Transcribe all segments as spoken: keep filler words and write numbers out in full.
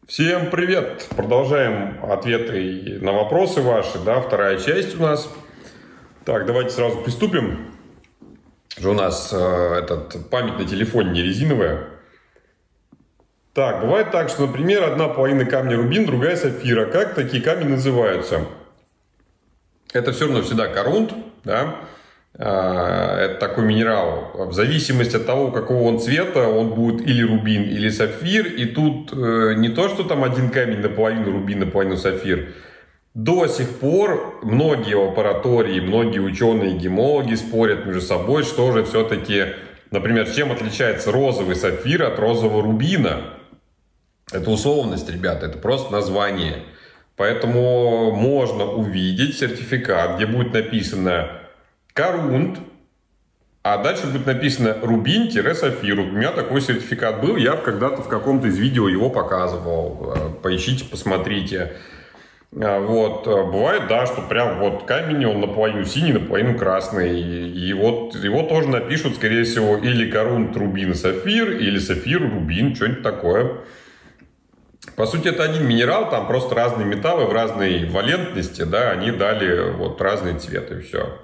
Всем привет! Продолжаем ответы на вопросы ваши, да, вторая часть у нас. Так, давайте сразу приступим. Же у нас э, этот, память на телефоне не резиновая. Так, бывает так, что, например, одна половина камня рубин, другая сапфира. Как такие камни называются? Это все равно всегда корунд, да? Это такой минерал. В зависимости от того, какого он цвета, он будет или рубин, или сапфир. И тут не то, что там один камень наполовину рубин, наполовину сапфир. До сих пор многие лаборатории, многие ученые, гемологи спорят между собой, что же все-таки, например, чем отличается розовый сапфир от розового рубина. Это условность, ребята, это просто название. Поэтому можно увидеть сертификат, где будет написано корунд, а дальше будет написано рубин-сапфир. У меня такой сертификат был, я когда-то в каком-то из видео его показывал. Поищите, посмотрите. Вот. Бывает, да, что прям вот камень, он наполовину синий, наполовину красный. И вот его тоже напишут, скорее всего, или корунд, рубин, сапфир, или сапфир, рубин, что-нибудь такое. По сути, это один минерал, там просто разные металлы в разной валентности, да, они дали вот разные цветы, и все.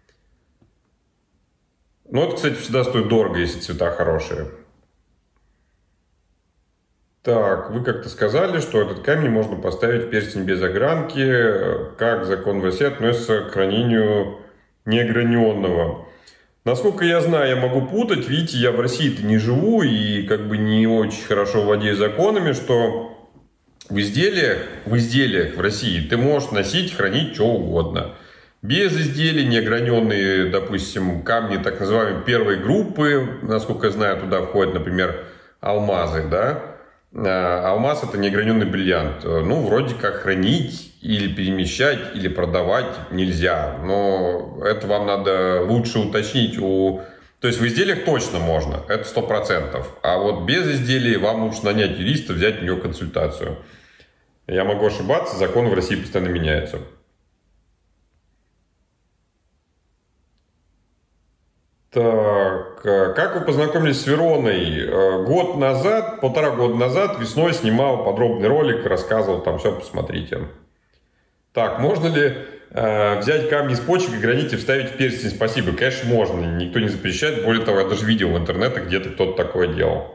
Ну, это, кстати, всегда стоит дорого, если цвета хорошие. Так, вы как-то сказали, что этот камень можно поставить в перстень без огранки. Как закон в России относится к хранению неограненного? Насколько я знаю, я могу путать. Видите, я в России-то не живу и как бы не очень хорошо владею законами, что в изделиях, в изделиях в России ты можешь носить, хранить что угодно. Без изделий, неограненные, допустим, камни так называемой первой группы, насколько я знаю, туда входят, например, алмазы, да. Алмаз — это неограненный бриллиант. Ну, вроде как хранить или перемещать, или продавать нельзя. Но это вам надо лучше уточнить у... То есть в изделиях точно можно, это сто процентов. А вот без изделий вам лучше нанять юриста, взять у него консультацию. Я могу ошибаться, законы в России постоянно меняются. Так, как вы познакомились с Вероной? Год назад, полтора года назад, весной снимал подробный ролик, рассказывал, там все посмотрите. Так, можно ли э, взять камни из почек и гранит и вставить в перстень? Спасибо. Конечно, можно, никто не запрещает. Более того, я даже видел в интернете, где-то кто-то такое делал.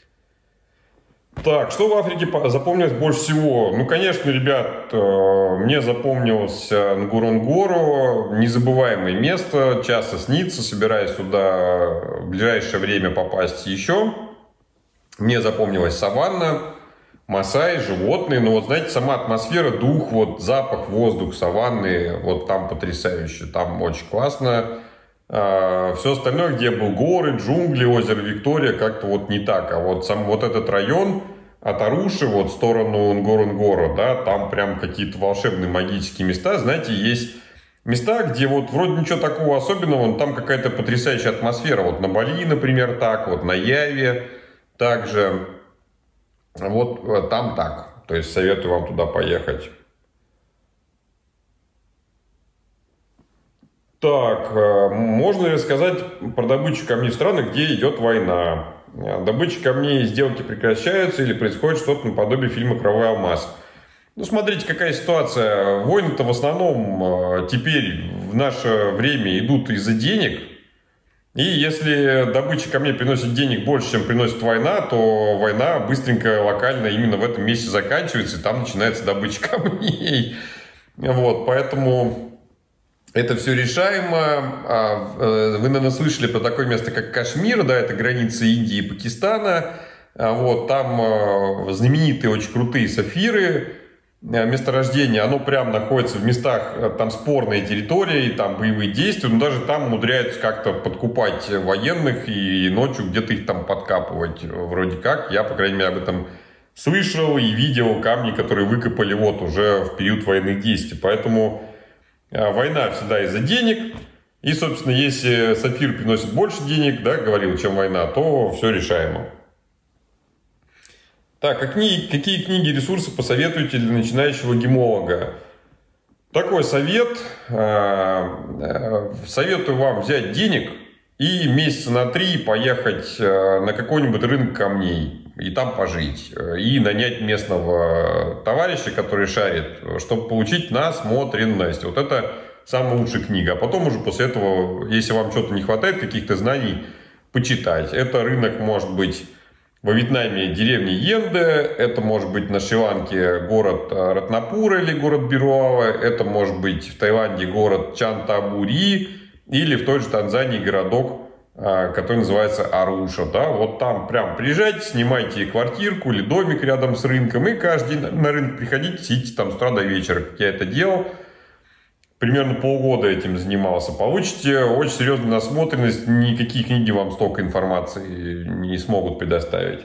Так, что в Африке запомнилось больше всего? Ну, конечно, ребят, мне запомнился Нгоронгоро, незабываемое место, часто снится, собираюсь сюда в ближайшее время попасть еще. Мне запомнилась саванна, масаи, животные, но вот, знаете, сама атмосфера, дух, вот запах, воздух саванны, вот там потрясающе, там очень классно. Все остальное, где был горы, джунгли, озеро Виктория, как-то вот не так. А вот сам вот этот район от Аруши, вот в сторону Нгоронгоро, да, там прям какие-то волшебные магические места. Знаете, есть места, где вот вроде ничего такого особенного, но там какая-то потрясающая атмосфера. Вот на Бали, например, так, вот на Яве также. Вот там так. То есть советую вам туда поехать. Так, можно ли рассказать про добычу камней в странах, где идет война? Добыча камней и сделки прекращаются или происходит что-то наподобие фильма «Кровавый алмаз»? Ну, смотрите, какая ситуация. Войны-то в основном теперь в наше время идут из-за денег. И если добыча камней приносит денег больше, чем приносит война, то война быстренько, локально именно в этом месте заканчивается, и там начинается добыча камней. Вот, поэтому... Это все решаемо. Вы, наверное, слышали про такое место, как Кашмир, да, это граница Индии и Пакистана. Вот, там знаменитые, очень крутые сапфиры. Месторождение, оно прям находится в местах, там спорные территории, там боевые действия, но даже там умудряются как-то подкупать военных и ночью где-то их там подкапывать. Вроде как, я, по крайней мере, об этом слышал и видел камни, которые выкопали вот уже в период военных действий. Поэтому... Война всегда из-за денег. И, собственно, если сапфир приносит больше денег, да, говорил, чем война, то все решаемо. Так, а книги, какие книги и ресурсы посоветуете для начинающего гемолога? Такой совет. Советую вам взять денег и месяца на три поехать на какой-нибудь рынок камней. и там пожить. И нанять местного товарища, который шарит, чтобы получить насмотренность. Вот это самая лучшая книга. А потом уже после этого, если вам что-то не хватает, каких-то знаний, почитать. Это рынок может быть во Вьетнаме деревня Йенде, это может быть на Шри-Ланке город Ратнапура или город Бируава, это может быть в Таиланде город Чантабури или в той же Танзании городок, который называется Аруша. Да? Вот там прям приезжайте, снимайте квартирку или домик рядом с рынком и каждый день на рынок приходите, сидите там с утра до вечера, как я это делал. Примерно полгода этим занимался. Получите очень серьезную насмотренность. Никакие книги вам столько информации не смогут предоставить.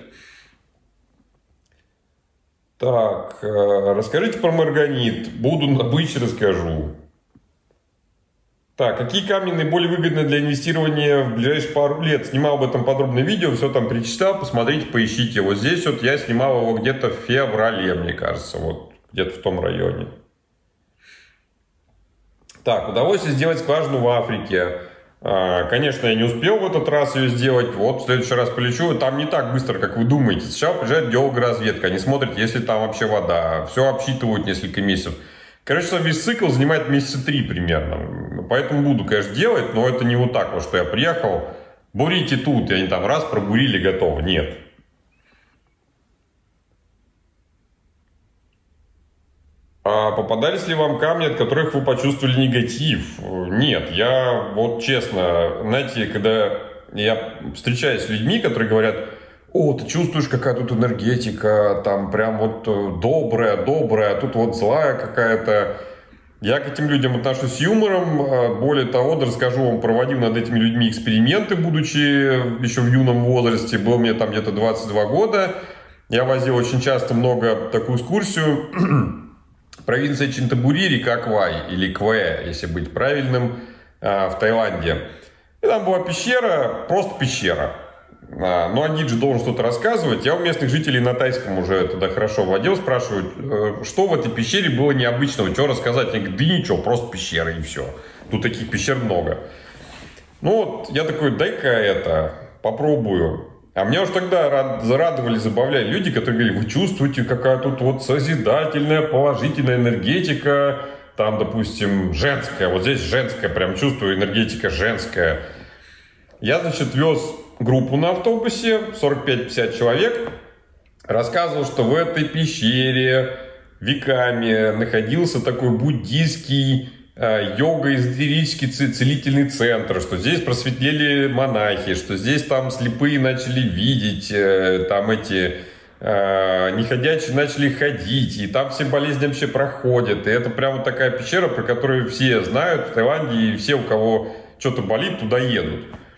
Так, расскажите про марганит. Буду на бычь, расскажу. Так, какие камни наиболее выгодны для инвестирования в ближайшие пару лет? Снимал об этом подробное видео, все там перечитал. Посмотрите, поищите. Вот здесь вот я снимал его где-то в феврале, мне кажется. Вот где-то в том районе. Так, удовольствие сделать скважину в Африке. Конечно, я не успел в этот раз ее сделать. Вот, в следующий раз полечу. Там не так быстро, как вы думаете. Сначала приезжает геологоразведка. Они смотрят, есть ли там вообще вода. Все обсчитывают несколько месяцев. Короче, сам весь цикл занимает месяца три примерно. Поэтому буду, конечно, делать. Но это не вот так вот, что я приехал. Бурите тут. И они там раз пробурили, готово. Нет. А попадались ли вам камни, от которых вы почувствовали негатив? Нет, я вот честно, знаете, когда я встречаюсь с людьми, которые говорят: о, ты чувствуешь, какая тут энергетика, там прям вот добрая, добрая, а тут вот злая какая-то. Я к этим людям отношусь с юмором. Более того, да, расскажу вам, проводил над этими людьми эксперименты, будучи еще в юном возрасте. Был мне там где-то двадцать два года. Я возил очень часто много такую экскурсию. Провинция Чантабури, река Квай, или Квэ, если быть правильным, в Таиланде. И там была пещера, просто пещера. Но один же должен что-то рассказывать. Я у местных жителей на тайском уже тогда хорошо владел, спрашиваю, что в этой пещере было необычного, что рассказать. Они говорят: да ничего, просто пещера и все. Тут таких пещер много. Ну вот, я такой: дай-ка это, попробую. А меня уж тогда зарадовали, забавляли люди, которые говорили: вы чувствуете, какая тут вот созидательная, положительная энергетика, там, допустим, женская, вот здесь женская, прям чувствую, энергетика женская. Я, значит, вез группу на автобусе, сорок пять пятьдесят человек, рассказывал, что в этой пещере веками находился такой буддийский йога-эзотерический целительный центр, что здесь просветлели монахи, что здесь там слепые начали видеть, там эти неходячие начали ходить, и там все болезни вообще проходят. И это прямо такая пещера, про которую все знают в Таиланде, и все, у кого что-то болит, туда едут.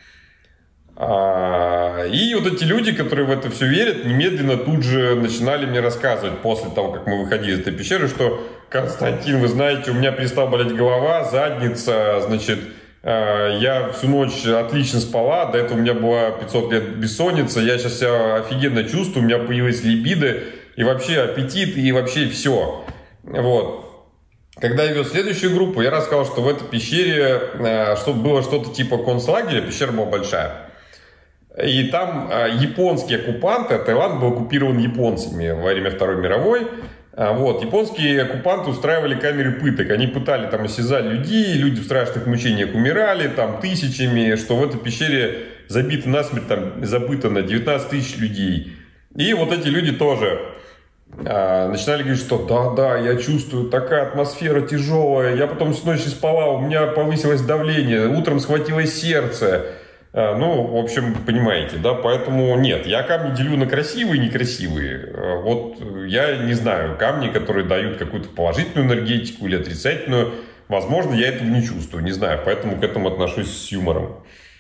И вот эти люди, которые в это все верят, немедленно тут же начинали мне рассказывать после того, как мы выходили из этой пещеры, что: Константин, вы знаете, у меня перестала болеть голова, задница, значит, я всю ночь отлично спала, до этого у меня была пятьсот лет бессонница, я сейчас себя офигенно чувствую, у меня появилась либидо, и вообще аппетит, и вообще все. Вот. Когда я вез следующую группу, я рассказал, что в этой пещере что было что-то типа концлагеря, пещера была большая. И там японские оккупанты, Таиланд был оккупирован японцами во время Второй мировой. Вот, японские оккупанты устраивали камеры пыток. Они пытали, там, осязали людей, люди в страшных мучениях умирали, там, тысячами, что в этой пещере забито насмерть, там, забыто на девятнадцать тысяч людей. И вот эти люди тоже а, начинали говорить, что да-да, я чувствую, такая атмосфера тяжелая, я потом всю ночь не спала, у меня повысилось давление, утром схватилось сердце. Ну, в общем, понимаете, да, поэтому нет, я камни делю на красивые и некрасивые. Вот я не знаю, камни, которые дают какую-то положительную энергетику или отрицательную, возможно, я этого не чувствую, не знаю, поэтому к этому отношусь с юмором.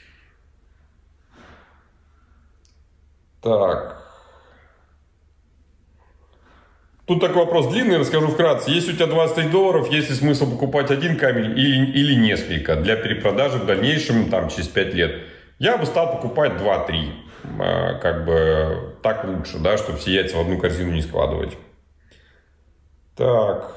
Так. Тут такой вопрос длинный, расскажу вкратце. Если у тебя двадцать тысяч долларов, есть ли смысл покупать один камень или, или несколько для перепродажи в дальнейшем, там, через пять лет? Я бы стал покупать два-три. Как бы так лучше, да, чтобы все яйца в одну корзину не складывать. Так.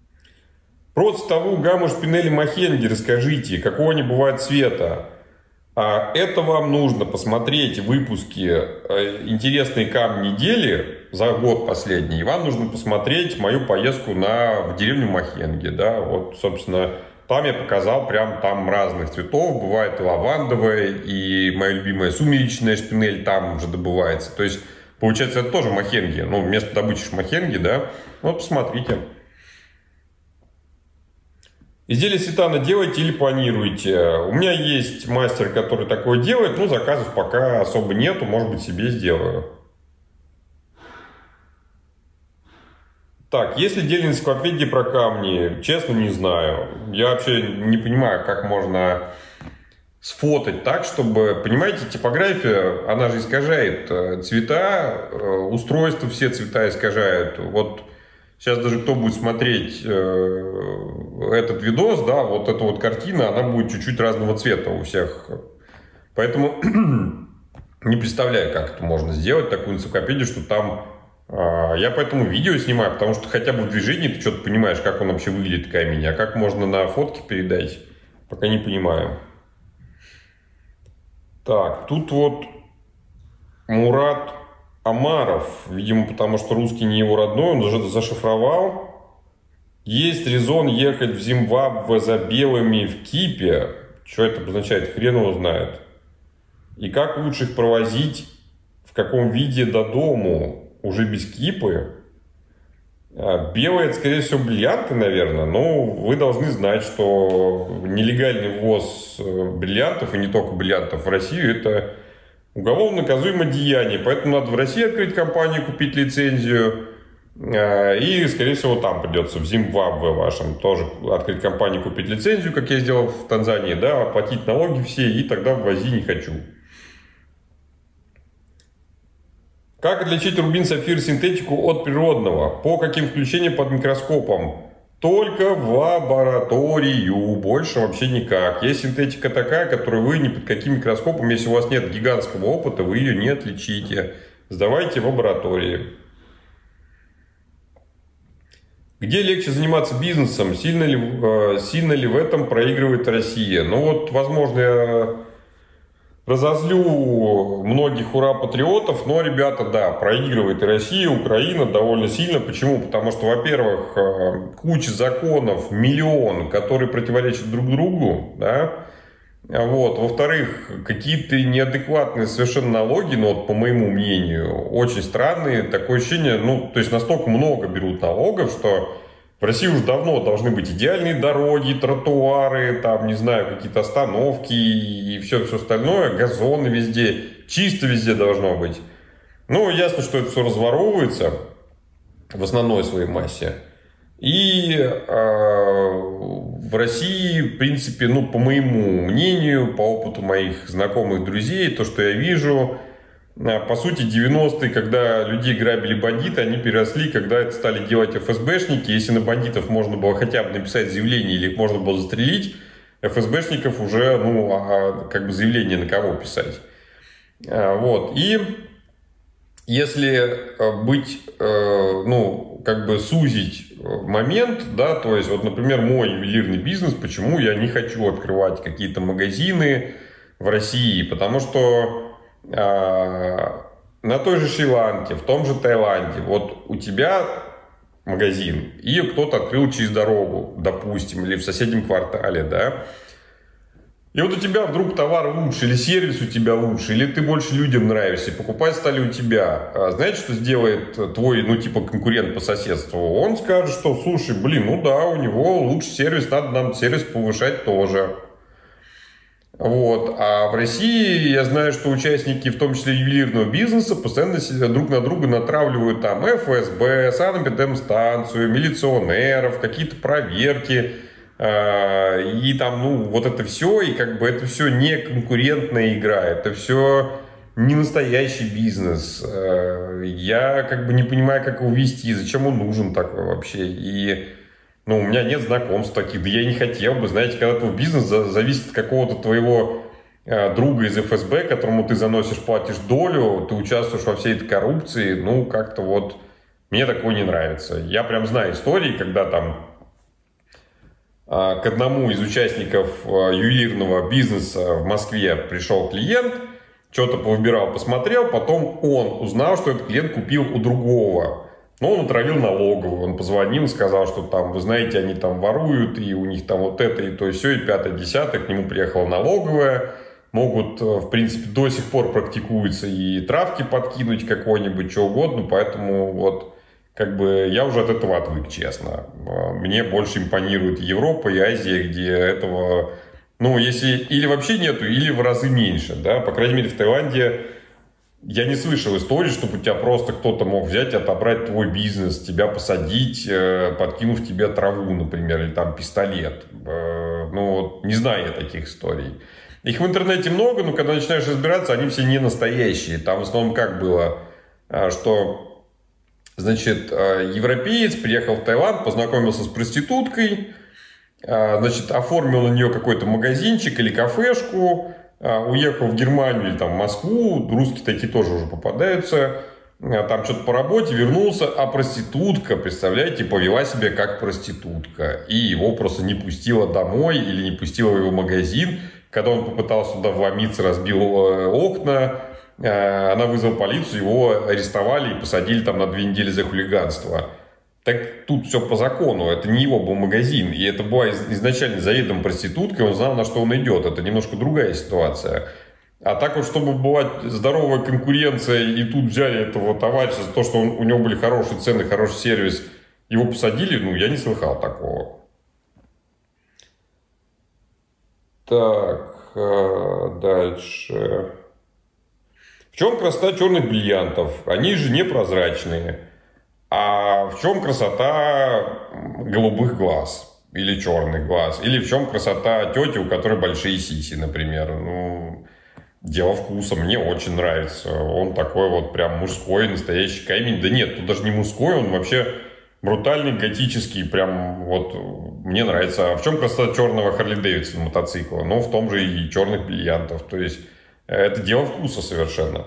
Про цветовую гамму шпинели Махенги расскажите, какого они бывают цвета? А это вам нужно посмотреть выпуски «Интересные камни недели» за год последний. И вам нужно посмотреть мою поездку на, в деревню Махенги. Да? Вот, собственно, там я показал прям там разных цветов. Бывает и лавандовая, и моя любимая сумеречная шпинель там уже добывается. То есть, получается, это тоже Махенги. Ну, место добычи Махенги, да. Вот, посмотрите. Изделие сетана делаете или планируете? У меня есть мастер, который такое делает, но заказов пока особо нету, может быть, себе сделаю. Так, есть ли отдельные энциклопедии про камни? Честно, не знаю. Я вообще не понимаю, как можно сфотать так, чтобы... Понимаете, типография, она же искажает цвета, устройства все цвета искажают. Вот... Сейчас даже кто будет смотреть э, этот видос, да, вот эта вот картина, она будет чуть-чуть разного цвета у всех. Поэтому не представляю, как это можно сделать, такую энциклопедию, что там... Э, я поэтому видео снимаю, потому что хотя бы в движении ты что-то понимаешь, как он вообще выглядит, камень. А как можно на фотке передать, пока не понимаю. Так, тут вот Мурат Амаров, видимо, потому что русский не его родной, он уже зашифровал. Есть резон ехать в Зимбабве за белыми в кипе. Что это обозначает? Хрен его знает. И как лучше их провозить, в каком виде до дому, уже без кипы? Белые, это, скорее всего, бриллианты, наверное. Но вы должны знать, что нелегальный ввоз бриллиантов, и не только бриллиантов в Россию, это... уголовно наказуемое деяние, поэтому надо в России открыть компанию, купить лицензию, и, скорее всего, там придется, в Зимбабве вашем, тоже открыть компанию, купить лицензию, как я сделал в Танзании, да, оплатить налоги все, и тогда ввози не хочу. Как отличить рубин, сапфир, синтетику от природного? По каким включениям под микроскопом? Только в лабораторию, больше вообще никак. Есть синтетика такая, которую вы ни под каким микроскопом, если у вас нет гигантского опыта, вы ее не отличите. Сдавайте в лаборатории. Где легче заниматься бизнесом? Сильно ли, сильно ли в этом проигрывает Россия? Ну вот, возможно, я разозлю многих ура-патриотов, но, ребята, да, проигрывает и Россия, и Украина довольно сильно. Почему? Потому что, во-первых, куча законов, миллион, которые противоречат друг другу, да, вот. Во-вторых, какие-то неадекватные совершенно налоги, ну, вот, по моему мнению, очень странные. Такое ощущение, ну, то есть настолько много берут налогов, что в России уже давно должны быть идеальные дороги, тротуары, там, не знаю, какие-то остановки и все-все остальное, газоны везде, чисто везде должно быть. Ну, ясно, что это все разворовывается в основной своей массе. И э, в России, в принципе, ну, по моему мнению, по опыту моих знакомых, друзей, то, что я вижу... По сути, девяностые, когда людей грабили бандиты, они переросли, когда это стали делать эф эс бэшники. Если на бандитов можно было хотя бы написать заявление или их можно было застрелить, эф эс бэшников уже, ну, а как бы заявление на кого писать. Вот. И если быть, ну, как бы сузить момент, да, то есть, вот, например, мой ювелирный бизнес, почему я не хочу открывать какие-то магазины в России, потому что на той же Шри-Ланке, в том же Таиланде, вот у тебя магазин, и кто-то открыл через дорогу, допустим, или в соседнем квартале, да, и вот у тебя вдруг товар лучше, или сервис у тебя лучше, или ты больше людям нравишься, и покупать стали у тебя. А знаете, что сделает твой, ну, типа, конкурент по соседству? Он скажет, что, слушай, блин, ну да, у него лучше сервис, надо нам сервис повышать тоже. Вот. А в России я знаю, что участники, в том числе ювелирного бизнеса, постоянно друг на друга натравливают там эф эс бэ, санэпидемстанцию, милиционеров, какие-то проверки. И там, ну, вот это все, и как бы это все не конкурентная игра, это все не настоящий бизнес. Я как бы не понимаю, как его вести, зачем он нужен такой вообще. И... Ну, у меня нет знакомств таких, да я и не хотел бы. Знаете, когда твой бизнес зависит от какого-то твоего э, друга из эф эс бэ, которому ты заносишь, платишь долю, ты участвуешь во всей этой коррупции, ну, как-то вот мне такое не нравится. Я прям знаю истории, когда там к одному из участников ювелирного бизнеса в Москве пришел клиент, что-то повыбирал, посмотрел, потом он узнал, что этот клиент купил у другого. Но он отравил налоговую, он позвонил, сказал, что там, вы знаете, они там воруют, и у них там вот это, и то, и все, и пятое, десятое, к нему приехала налоговая. Могут, в принципе, до сих пор практикуются и травки подкинуть какой-нибудь, что угодно, поэтому вот как бы я уже от этого отвык, честно. Мне больше импонирует Европа и Азия, где этого, ну, если или вообще нету, или в разы меньше, да, по крайней мере, в Таиланде я не слышал истории, чтобы у тебя просто кто-то мог взять, отобрать твой бизнес, тебя посадить, подкинув тебе траву, например, или там пистолет. Ну, не знаю я таких историй. Их в интернете много, но когда начинаешь разбираться, они все не настоящие. Там в основном как было, что... Значит, европеец приехал в Таиланд, познакомился с проституткой, значит, оформил на нее какой-то магазинчик или кафешку, уехал в Германию или там в Москву, русские такие тоже уже попадаются, там что-то по работе, вернулся, а проститутка, представляете, повела себя как проститутка, и его просто не пустила домой или не пустила в его магазин. Когда он попытался туда вломиться, разбил окна, она вызвала полицию, его арестовали и посадили там на две недели за хулиганство. Так тут все по закону, это не его был магазин, и это была изначально заведомая проститутка, он знал, на что он идет, это немножко другая ситуация. А так вот, чтобы была здоровая конкуренция, и тут взяли этого товарища за то, что он, у него были хорошие цены, хороший сервис, его посадили, ну, я не слыхал такого. Так, дальше. В чем красота черных бриллиантов? Они же непрозрачные. А в чем красота голубых глаз? Или черных глаз? Или в чем красота тети, у которой большие сиси, например? Ну, дело вкуса. Мне очень нравится. Он такой вот прям мужской, настоящий камень. Да нет, тут даже не мужской, он вообще брутальный, готический. Прям вот мне нравится. А в чем красота черного Харли Дэвидсона мотоцикла? Ну, в том же и черных бриллиантов. То есть это дело вкуса совершенно.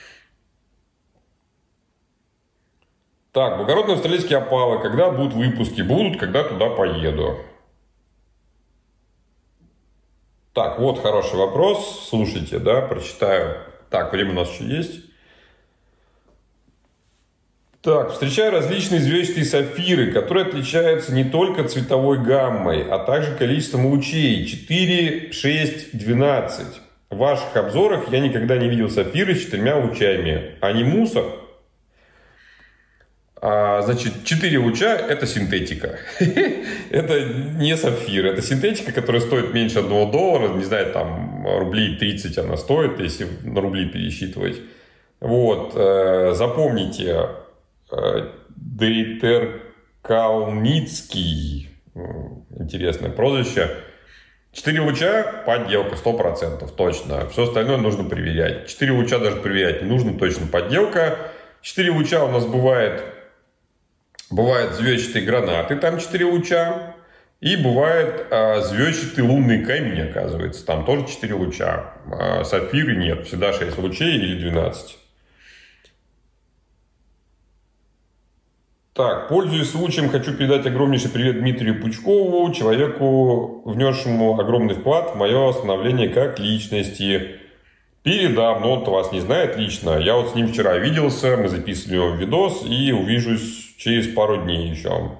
Так, благородные австралийские опалы. Когда будут выпуски? Будут, когда туда поеду. Так, вот хороший вопрос. Слушайте, да, прочитаю. Так, время у нас еще есть. Так, встречаю различные звездчатые сапфиры, которые отличаются не только цветовой гаммой, а также количеством лучей. четыре, шесть, двенадцать. В ваших обзорах я никогда не видел сапфиры с четырьмя лучами. Они мусор? А, значит, четыре луча – это синтетика. Это не сапфир, это синтетика, которая стоит меньше одного доллара. Не знаю, там рублей тридцать она стоит, если на рубли пересчитывать. Вот, запомните, Дейтер Калницкий, интересное прозвище. Четыре луча – подделка, сто процентов, точно. Все остальное нужно проверять. Четыре луча даже проверять не нужно, точно подделка. Четыре луча у нас бывает, бывают звездчатые гранаты, там четыре луча. И бывает а, звездчатый лунный камень, оказывается, там тоже четыре луча. А сапфиры нет, всегда шесть лучей или двенадцать. Так, пользуясь случаем, хочу передать огромнейший привет Дмитрию Пучкову, человеку, внесшему огромный вклад в мое становление как личности. Передам, но он-то вас не знает лично. Я вот с ним вчера виделся, мы записывали его видос и увижусь через пару дней еще.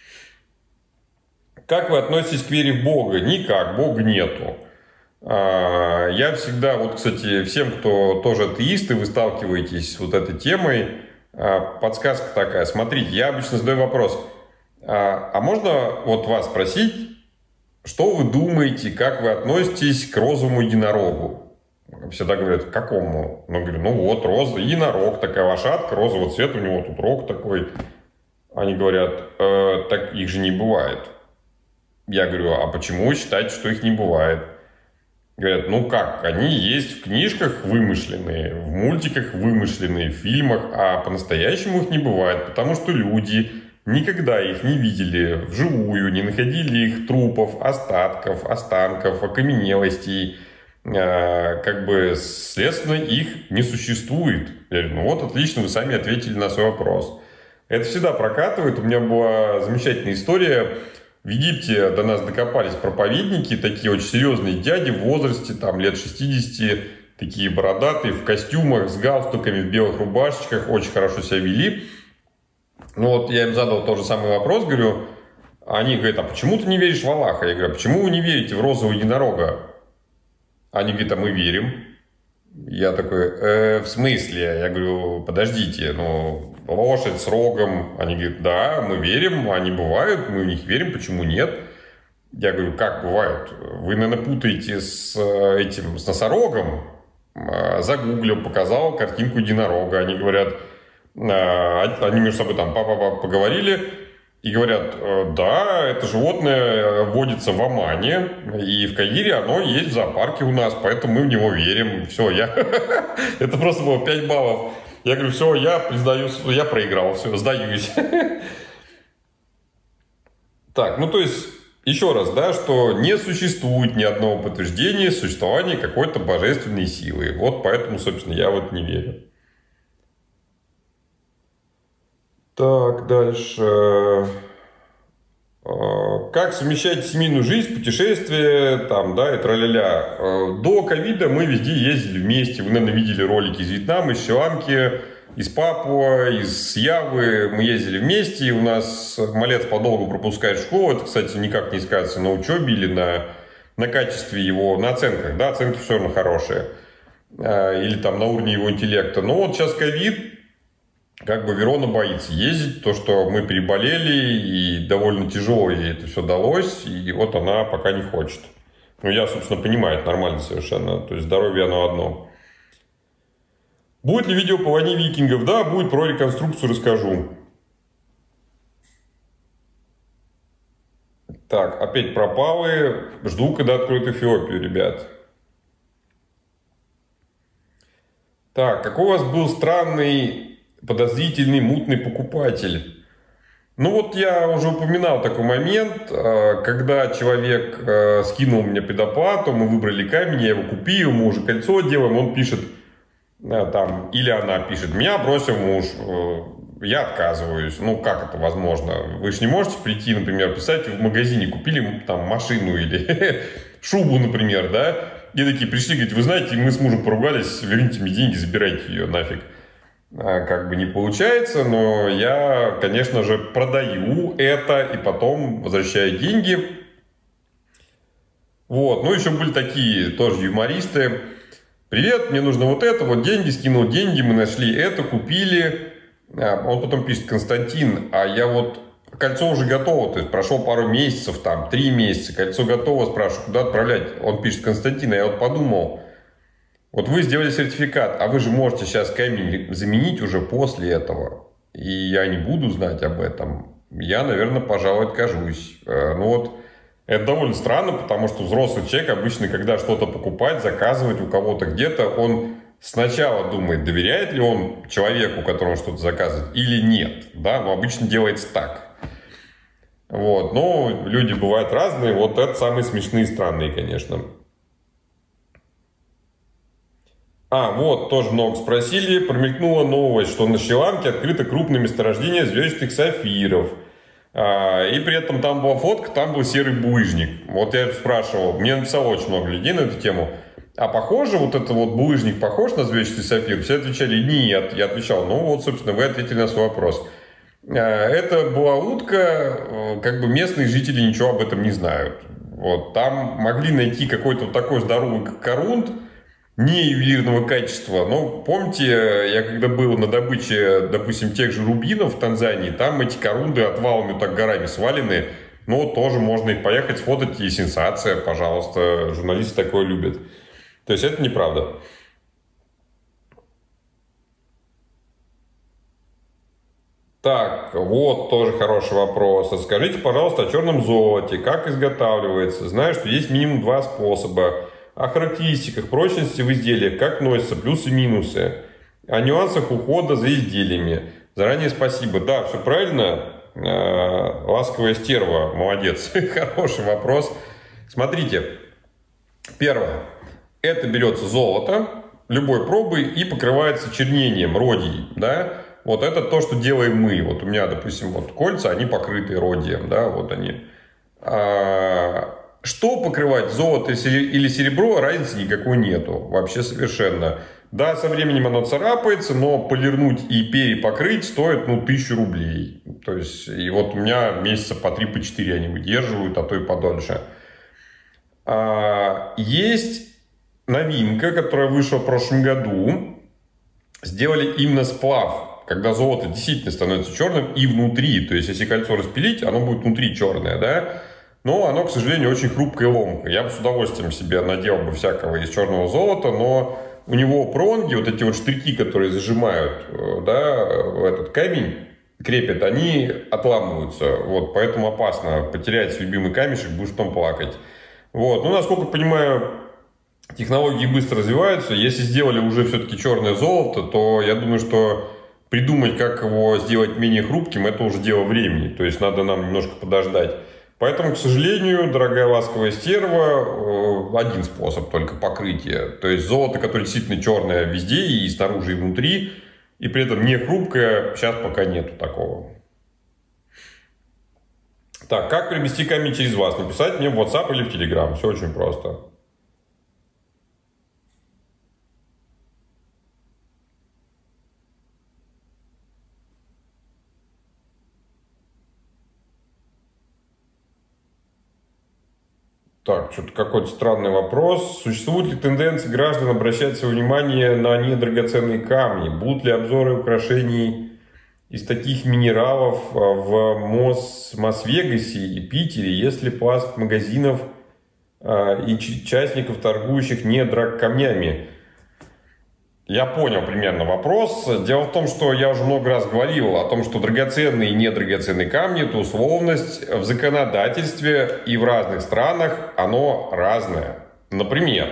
Как вы относитесь к вере в Бога? Никак, Бога нету. Я всегда, вот, кстати, всем, кто тоже атеисты, вы сталкиваетесь с вот этой темой, подсказка такая. Смотрите, я обычно задаю вопрос. А можно вот вас спросить, что вы думаете, как вы относитесь к розовому единорогу? Всегда говорят, к какому? Ну, говорю, ну вот, розовый единорог, такая лошадка, розового цвета, у него тут рог такой. Они говорят, э, так их же не бывает. Я говорю, а почему вы считаете, что их не бывает? Говорят, ну как, они есть в книжках вымышленные, в мультиках вымышленные, в фильмах, а по-настоящему их не бывает, потому что люди никогда их не видели вживую, не находили их трупов, остатков, останков, окаменелостей, как бы, следственно, их не существует. Я говорю, ну вот, отлично, вы сами ответили на свой вопрос. Это всегда прокатывает. У меня была замечательная история. В Египте до нас докопались проповедники, такие очень серьезные дяди в возрасте, там лет шестидесяти, такие бородатые, в костюмах, с галстуками, в белых рубашечках, очень хорошо себя вели. Ну вот я им задал тот же самый вопрос, говорю, они говорят, а почему ты не веришь в Аллаха? Я говорю, а почему вы не верите в розового единорога? Они говорят, а мы верим. Я такой, э, в смысле? Я говорю, подождите, ну, лошадь с рогом. Они говорят, да, мы верим, они бывают, мы в них верим, почему нет? Я говорю, как бывают? Вы, наверное, путаете с этим, с носорогом. Загуглил, показал картинку единорога. Они говорят, они между собой там папа-папа поговорили и говорят, да, это животное водится в Омане, и в Каире оно есть в зоопарке у нас, поэтому мы в него верим. Все, я... Это просто было пять баллов. Я говорю, все, я признаю, я проиграл, все, сдаюсь. Так, ну то есть, еще раз, да, что не существует ни одного подтверждения существования какой-то божественной силы. Вот поэтому, собственно, я вот не верю. Так, дальше. Как совмещать семейную жизнь, путешествия, там, да, и тра-ля-ля. До ковида мы везде ездили вместе. Вы, наверное, видели ролики из Вьетнама, из Шри-Ланки, из Папуа, из Явы. Мы ездили вместе. У нас малец подолгу пропускает школу. Это, кстати, никак не сказывается на учебе или на, на качестве его, на оценках. Да, оценки все равно хорошие. Или там на уровне его интеллекта. Но вот сейчас ковид. Как бы Верона боится ездить, то, что мы переболели, и довольно тяжело ей это все далось, и вот она пока не хочет. Ну, я, собственно, понимаю, это нормально совершенно, то есть здоровье оно одно. Будет ли видео по войне викингов? Да, будет, про реконструкцию расскажу. Так, опять пропалы, жду, когда откроют Эфиопию, ребят. Так, какой у вас был странный... подозрительный, мутный покупатель. Ну вот я уже упоминал такой момент, когда человек скинул мне предоплату, мы выбрали камень, я его купил, мы уже кольцо делаем, он пишет, там, или она пишет, меня бросил муж, я отказываюсь. Ну как это возможно? Вы же не можете прийти, например, писать, в магазине купили там машину или шубу, например, да? И такие пришли, говорят, вы знаете, мы с мужем поругались, верните мне деньги, забирайте ее нафиг. Как бы не получается, но я, конечно же, продаю это и потом возвращаю деньги. Вот, ну еще были такие тоже юмористы. Привет, мне нужно вот это, вот деньги, скинул деньги, мы нашли это, купили. Он потом пишет, Константин, а я вот, кольцо уже готово, то есть прошло пару месяцев, там, три месяца, кольцо готово, спрашиваю, куда отправлять? Он пишет, Константин, а я вот подумал, вот вы сделали сертификат, а вы же можете сейчас камень заменить уже после этого. И я не буду знать об этом. Я, наверное, пожалуй, откажусь. Ну вот, это довольно странно, потому что взрослый человек обычно, когда что-то покупать, заказывать у кого-то где-то, он сначала думает, доверяет ли он человеку, которому что-то заказывает, или нет. Да, но обычно делается так. Вот, но люди бывают разные. Вот это самые смешные и странные, конечно. А, вот, тоже много спросили. Промелькнула новость, что на Шри-Ланке открыто крупное месторождение звездных сапфиров. А, и при этом там была фотка, там был серый булыжник. Вот я спрашивал, мне написало очень много людей на эту тему. А похоже, вот этот вот булыжник похож на звездный сапфир? Все отвечали, нет. Я отвечал, ну вот, собственно, вы ответили на свой вопрос. А, это была утка, как бы местные жители ничего об этом не знают. Вот, там могли найти какой-то вот такой здоровый корунд, не ювелирного качества, но помните, я когда был на добыче, допустим, тех же рубинов в Танзании, там эти корунды отвалами вот так горами свалены, но тоже можно их поехать сфотать, и сенсация, пожалуйста, журналисты такое любят. То есть это неправда. Так, вот тоже хороший вопрос. Расскажите, пожалуйста, о черном золоте, как изготавливается. Знаю, что есть минимум два способа. О характеристиках, прочности в изделиях, как носятся, плюсы и минусы. О нюансах ухода за изделиями. Заранее спасибо. Да, все правильно. Ласковая стерва, молодец. Хороший вопрос. Смотрите. Первое. Это берется золото любой пробы и покрывается чернением, родией. Да? Вот это то, что делаем мы. Вот у меня, допустим, вот кольца, они покрыты родием. Да? Вот они. А, что покрывать, золото или серебро, разницы никакой нету. Вообще совершенно. Да, со временем оно царапается, но полирнуть и перепокрыть стоит, ну, тысячу рублей. То есть, и вот у меня месяца по три, по четыре они выдерживают, а то и подольше. А, есть новинка, которая вышла в прошлом году. Сделали именно сплав, когда золото действительно становится черным и внутри. То есть, если кольцо распилить, оно будет внутри черное, да? Но оно, к сожалению, очень хрупкое и ломкое. Я бы с удовольствием себе надел бы всякого из черного золота, но у него пронги, вот эти вот штырьки, которые зажимают, да, этот камень, крепят, они отламываются. Вот, поэтому опасно потерять любимый камешек, будешь потом плакать. Вот. Ну, насколько понимаю, технологии быстро развиваются. Если сделали уже все-таки черное золото, то я думаю, что придумать, как его сделать менее хрупким, это уже дело времени. То есть надо нам немножко подождать. Поэтому, к сожалению, дорогая ласковая стерва, один способ только покрытия. То есть золото, которое действительно черное везде, и снаружи, и внутри, и при этом не хрупкое, сейчас пока нету такого. Так, как перевести камень через вас? Написать мне в WhatsApp или в Telegram. Все очень просто. Так, что-то какой-то странный вопрос. Существуют ли тенденции граждан обращать свое внимание на недрагоценные камни? Будут ли обзоры украшений из таких минералов в МОЗ, Мас-Вегасе и Питере, если пласт магазинов и частников, торгующих недрагкамнями? Я понял примерно вопрос. Дело в том, что я уже много раз говорил о том, что драгоценные и недрагоценные камни – это условность в законодательстве, и в разных странах оно разное. Например,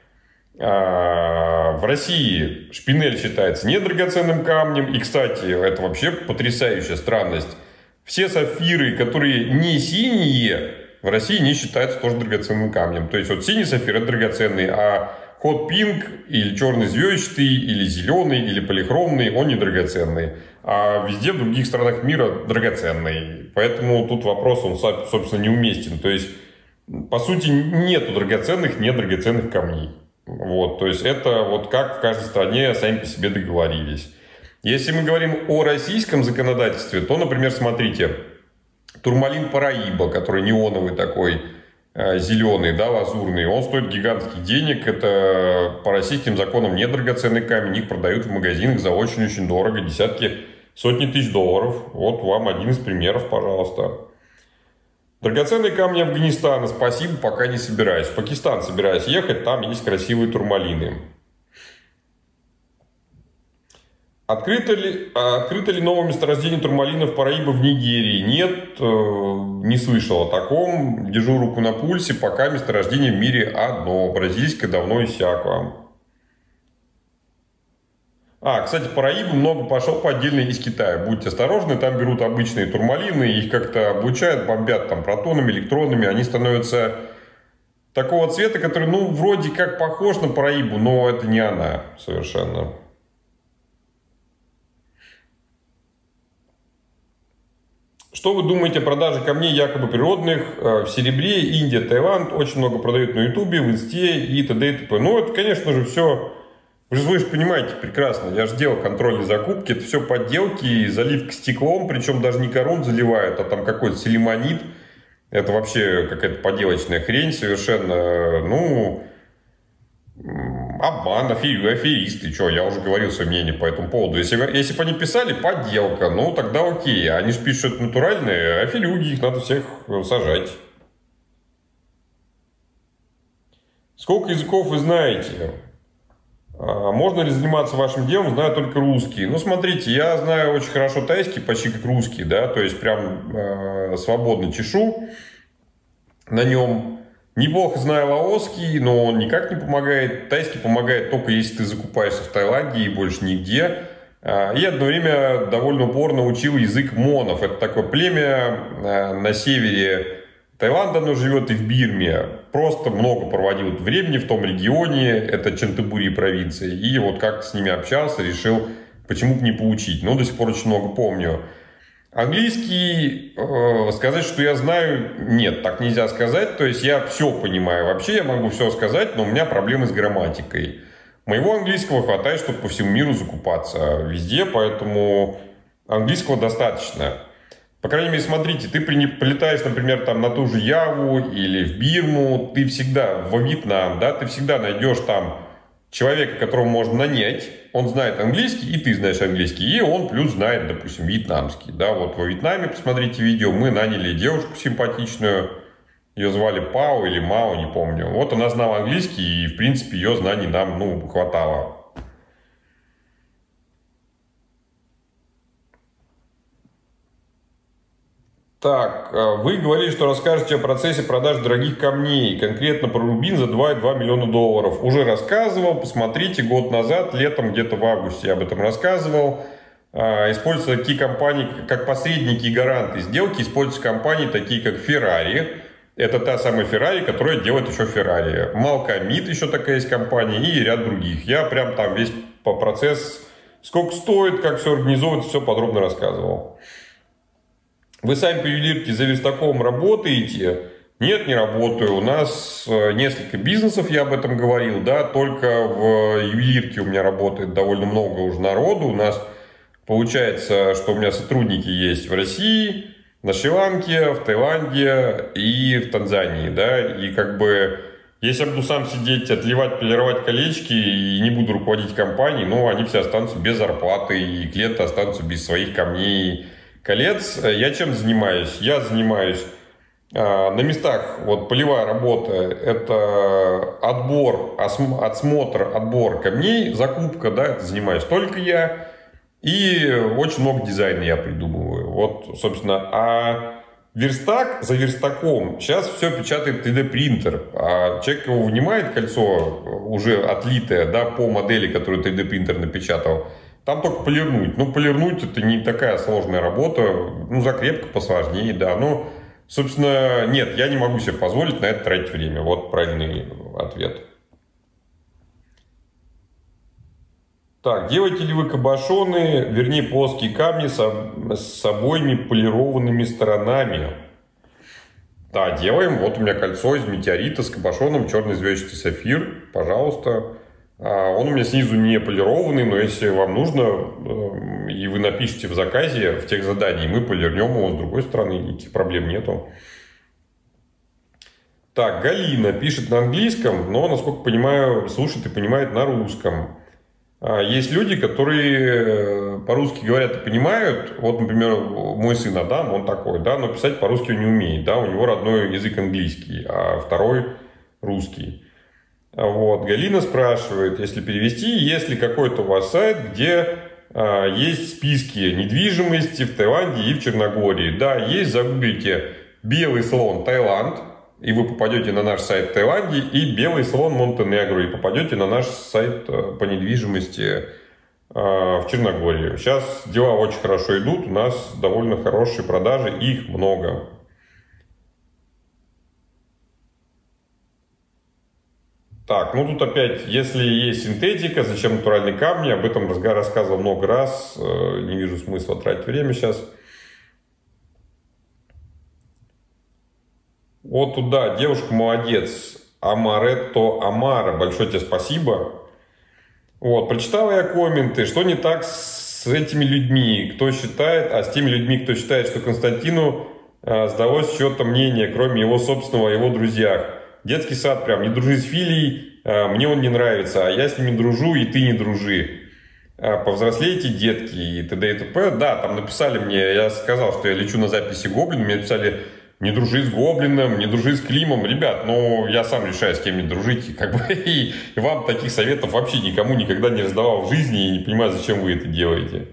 в России шпинель считается недрагоценным камнем. И, кстати, это вообще потрясающая странность. Все сапфиры, которые не синие, в России не считаются тоже драгоценным камнем. То есть, вот синий сапфир – это драгоценный, а Hot Pink или черный звездчатый, или зеленый, или полихромный, он не драгоценный. А везде в других странах мира драгоценный. Поэтому тут вопрос, он, собственно, неуместен. То есть, по сути, нету драгоценных, недрагоценных камней. Вот, то есть, это вот как в каждой стране сами по себе договорились. Если мы говорим о российском законодательстве, то, например, смотрите, турмалин Параиба, который неоновый такой, зеленый, да, лазурный, он стоит гигантских денег. Это по российским законам недрагоценный камень. Их продают в магазинах за очень-очень дорого. Десятки, сотни тысяч долларов. Вот вам один из примеров, пожалуйста. Драгоценные камни Афганистана. Спасибо, пока не собираюсь. В Пакистан собираюсь ехать. Там есть красивые турмалины. Открыто ли, открыто ли новое месторождение турмалинов Параиба в Нигерии? Нет, не слышал о таком. Держу руку на пульсе, пока месторождение в мире одно. Бразильское давно иссякло. А, кстати, Параиба много пошел по отдельно из Китая. Будьте осторожны, там берут обычные турмалины, их как-то облучают, бомбят там протонами, электронами. Они становятся такого цвета, который, ну, вроде как похож на Параибу, но это не она совершенно. Что вы думаете о продаже камней якобы природных в серебре? Индия, Таиланд очень много продают на Ютубе, в Инсте и т.д. и т.п. Ну, это, конечно же, все... Вы же, вы же понимаете прекрасно, я же делал контрольные закупки, это все подделки, заливка стеклом, причем даже не корун заливают, а там какой-то селимонит. Это вообще какая-то поделочная хрень совершенно, ну... Обман, афери, аферисты, что, я уже говорил свое мнение по этому поводу. Если, если бы они писали подделка, ну тогда окей. Они же пишут, что это натуральные, аферюги, их надо всех сажать. Сколько языков вы знаете? Можно ли заниматься вашим делом, знаю только русский? Ну, смотрите, я знаю очень хорошо тайский, почти как русский, да, то есть прям э, свободно чешу на нем. Неплохо знаю лаосский, но он никак не помогает. Тайский помогает только если ты закупаешься в Таиланде и больше нигде. И одно время довольно упорно учил язык монов. Это такое племя на севере Таиланда, оно живет и в Бирме. Просто много проводил времени в том регионе, это Чантабури провинция. И вот как-то с ними общался, решил, почему бы не поучить. Но до сих пор очень много помню. Английский, э, сказать, что я знаю, нет, так нельзя сказать. То есть я все понимаю. Вообще я могу все сказать, но у меня проблемы с грамматикой. Моего английского хватает, чтобы по всему миру закупаться везде, поэтому английского достаточно. По крайней мере, смотрите, ты прилетаешь, например, там, на ту же Яву или в Бирму, ты всегда, во Вьетнам, да, ты всегда найдешь там человека, которого можно нанять, он знает английский, и ты знаешь английский, и он плюс знает, допустим, вьетнамский. Да, вот во Вьетнаме, посмотрите видео, мы наняли девушку симпатичную, ее звали Пао или Мао, не помню. Вот она знала английский, и, в принципе, ее знаний нам, ну, хватало. Так, вы говорили, что расскажете о процессе продаж дорогих камней, конкретно про рубин за два и два миллиона долларов. Уже рассказывал, посмотрите, год назад, летом, где-то в августе я об этом рассказывал. Используются такие компании, как посредники и гаранты сделки, используются компании такие, как Ferrari. Это та самая Ferrari, которая делает еще Ferrari. Малкомит еще такая есть компания и ряд других. Я прям там весь по процесс, сколько стоит, как все организовывается, все подробно рассказывал. Вы сами по ювелирке за верстаком работаете? Нет, не работаю. У нас несколько бизнесов, я об этом говорил, да, только в ювелирке у меня работает довольно много уже народу. У нас получается, что у меня сотрудники есть в России, на Шри-Ланке, в Таиланде и в Танзании, да, и как бы, если я буду сам сидеть, отливать, полировать колечки и не буду руководить компанией, ну, они все останутся без зарплаты, и клиенты останутся без своих камней, колец. Я чем занимаюсь? Я занимаюсь э, на местах, вот полевая работа, это отбор, отсмотр, отбор камней, закупка, да, это занимаюсь только я. И очень много дизайна я придумываю. Вот, собственно, а верстак за верстаком сейчас все печатает три дэ принтер. А человек его вынимает, кольцо уже отлитое, да, по модели, которую три дэ принтер напечатал. Там только полирнуть. Ну, полирнуть это не такая сложная работа. Ну, закрепка посложнее, да. Ну, собственно, нет, я не могу себе позволить на это тратить время. Вот правильный ответ. Так, делаете ли вы кабошоны, вернее, плоские камни с, с обоими полированными сторонами? Да, делаем. Вот у меня кольцо из метеорита с кабошоном, черный звездчатый сапфир. Пожалуйста. Он у меня снизу не полированный, но если вам нужно, и вы напишите в заказе, в тех задании, мы полирнем его с другой стороны, никаких проблем нету. Так, Галина пишет на английском, но, насколько понимаю, слушает и понимает на русском. Есть люди, которые по-русски говорят и понимают. Вот, например, мой сын Адам, он такой, да, но писать по-русски он не умеет, да, у него родной язык английский, а второй русский. Вот. Галина спрашивает, если перевести, есть ли какой-то у вас сайт, где а, есть списки недвижимости в Таиланде и в Черногории. Да, есть, загуглите «Белый слон Таиланд», и вы попадете на наш сайт в Таиланде, и «Белый слон Монтенегро», и попадете на наш сайт по недвижимости а, в Черногории. Сейчас дела очень хорошо идут, у нас довольно хорошие продажи, их много. Так, ну тут опять, если есть синтетика, зачем натуральные камни, об этом рассказывал много раз, не вижу смысла тратить время сейчас. Вот туда, девушка молодец, Амаретто Амара, большое тебе спасибо. Вот, прочитал я комменты, что не так с этими людьми, кто считает, а с теми людьми, кто считает, что Константину сдалось чье-то мнение, кроме его собственного, о его друзьях. Детский сад прям, не дружи с Филией, мне он не нравится, а я с ними дружу, и ты не дружи. Повзрослейте, детки, и т.д. и т.п. Да, там написали мне, я сказал, что я лечу на записи Гоблин, мне написали, не дружи с Гоблином, не дружи с Климом. Ребят, ну, я сам решаю, с кем не дружить, как бы, и вам таких советов вообще никому никогда не раздавал в жизни, и не понимаю, зачем вы это делаете.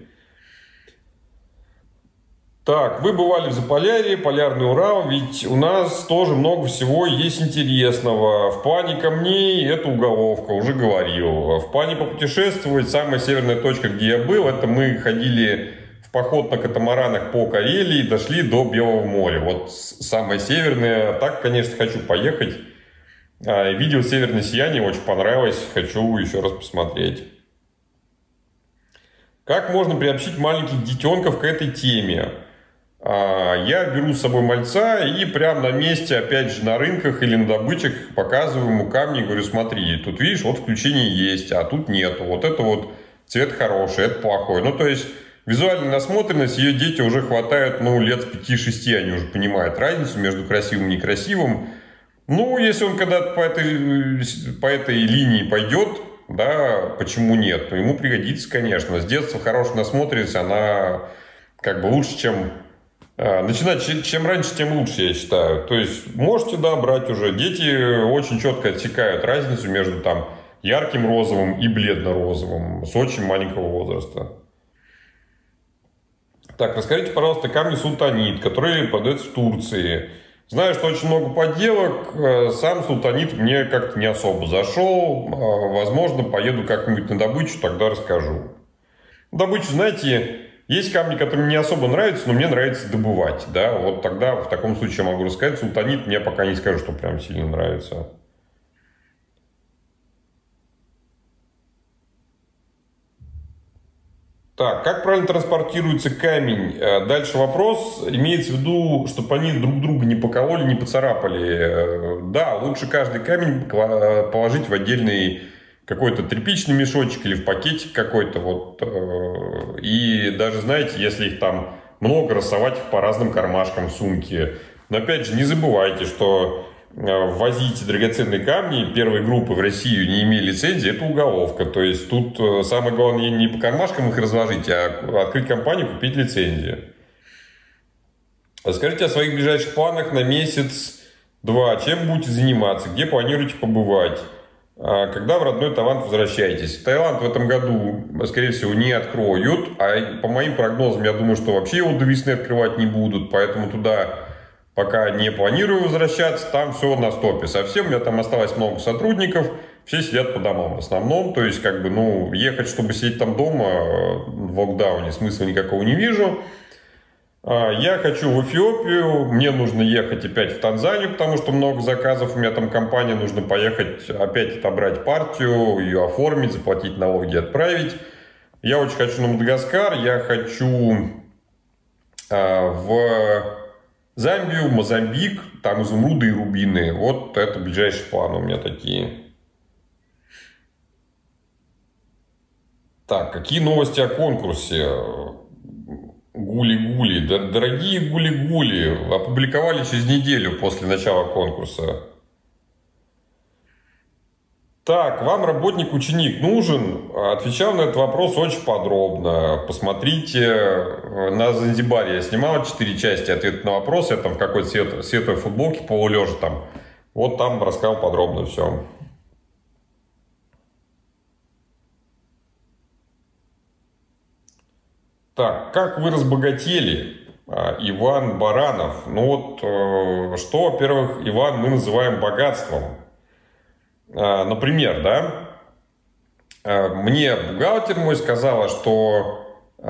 Так, вы бывали в Заполярье, Полярный Урал, ведь у нас тоже много всего есть интересного. В плане камней это уголовка, уже говорил. В плане попутешествовать, самая северная точка, где я был, это мы ходили в поход на катамаранах по Карелии, дошли до Белого моря. Вот самая северная. Так, конечно, хочу поехать. Видел «Северное сияние», очень понравилось, хочу еще раз посмотреть. Как можно приобщить маленьких детенков к этой теме? я беру с собой мальца и прямо на месте, опять же, на рынках или на добычах показываю ему камни и говорю: смотри, тут видишь, вот включение есть, а тут нету. Вот это вот цвет хороший, это плохой. Ну, то есть визуальная насмотренность, ее дети уже хватает, ну, лет с пяти-шести, они уже понимают разницу между красивым и некрасивым. Ну, если он когда-то по этой, по этой линии пойдет, да, почему нет? Но ему пригодится, конечно. С детства хорошая насмотренность, она как бы лучше, чем... Начинать чем раньше, тем лучше, я считаю. То есть можете, да, брать уже. Дети очень четко отсекают разницу между там ярким розовым и бледно-розовым с очень маленького возраста. Так, расскажите, пожалуйста, камни султанит, которые продаются в Турции. Знаю, что очень много подделок. Сам султанит мне как-то не особо зашел. Возможно, поеду как-нибудь на добычу, тогда расскажу. Добычу, знаете, есть камни, которые мне не особо нравятся, но мне нравится добывать. Да? Вот тогда в таком случае могу рассказать. Султанит мне пока не скажу, что прям сильно нравится. Так, как правильно транспортируется камень? Дальше вопрос. Имеется в виду, чтобы они друг друга не покололи, не поцарапали. Да, лучше каждый камень положить в отдельный какой-то тряпичный мешочек или в пакетик какой-то. Вот. И даже, знаете, если их там много, рассовать их по разным кармашкам сумки. Но опять же, не забывайте, что ввозить драгоценные камни первой группы в Россию, не имея лицензии, это уголовка. То есть тут самое главное не по кармашкам их разложить, а открыть компанию, купить лицензию. Расскажите о своих ближайших планах на месяц-два. Чем будете заниматься? Где планируете побывать? Когда в родной Таиланд возвращаетесь? Таиланд в этом году, скорее всего, не откроют. А по моим прогнозам, я думаю, что вообще его до весны открывать не будут. Поэтому туда пока не планирую возвращаться. Там все на стопе совсем. У меня там осталось много сотрудников. Все сидят по домам в основном. То есть, как бы, ну, ехать, чтобы сидеть там дома в локдауне, смысла никакого не вижу. Я хочу в Эфиопию, мне нужно ехать опять в Танзанию, потому что много заказов, у меня там компания, нужно поехать опять отобрать партию, ее оформить, заплатить налоги, отправить. Я очень хочу на Мадагаскар, я хочу в Замбию, в Мозамбик, там изумруды и рубины. Вот это ближайшие планы у меня такие. Так, какие новости о конкурсе? Гули-гули. Дорогие гули-гули, опубликовали через неделю после начала конкурса. Так, вам работник-ученик нужен? Отвечал на этот вопрос очень подробно. Посмотрите, на Занзибаре я снимал четыре части ответа на вопрос. Я там в какой-то свет, светлой футболке полулежа там. Вот там рассказал подробно все. Так, как вы разбогатели? Иван Баранов. Ну вот, что, во-первых, Иван, мы называем богатством. Например, да, мне бухгалтер мой сказала, что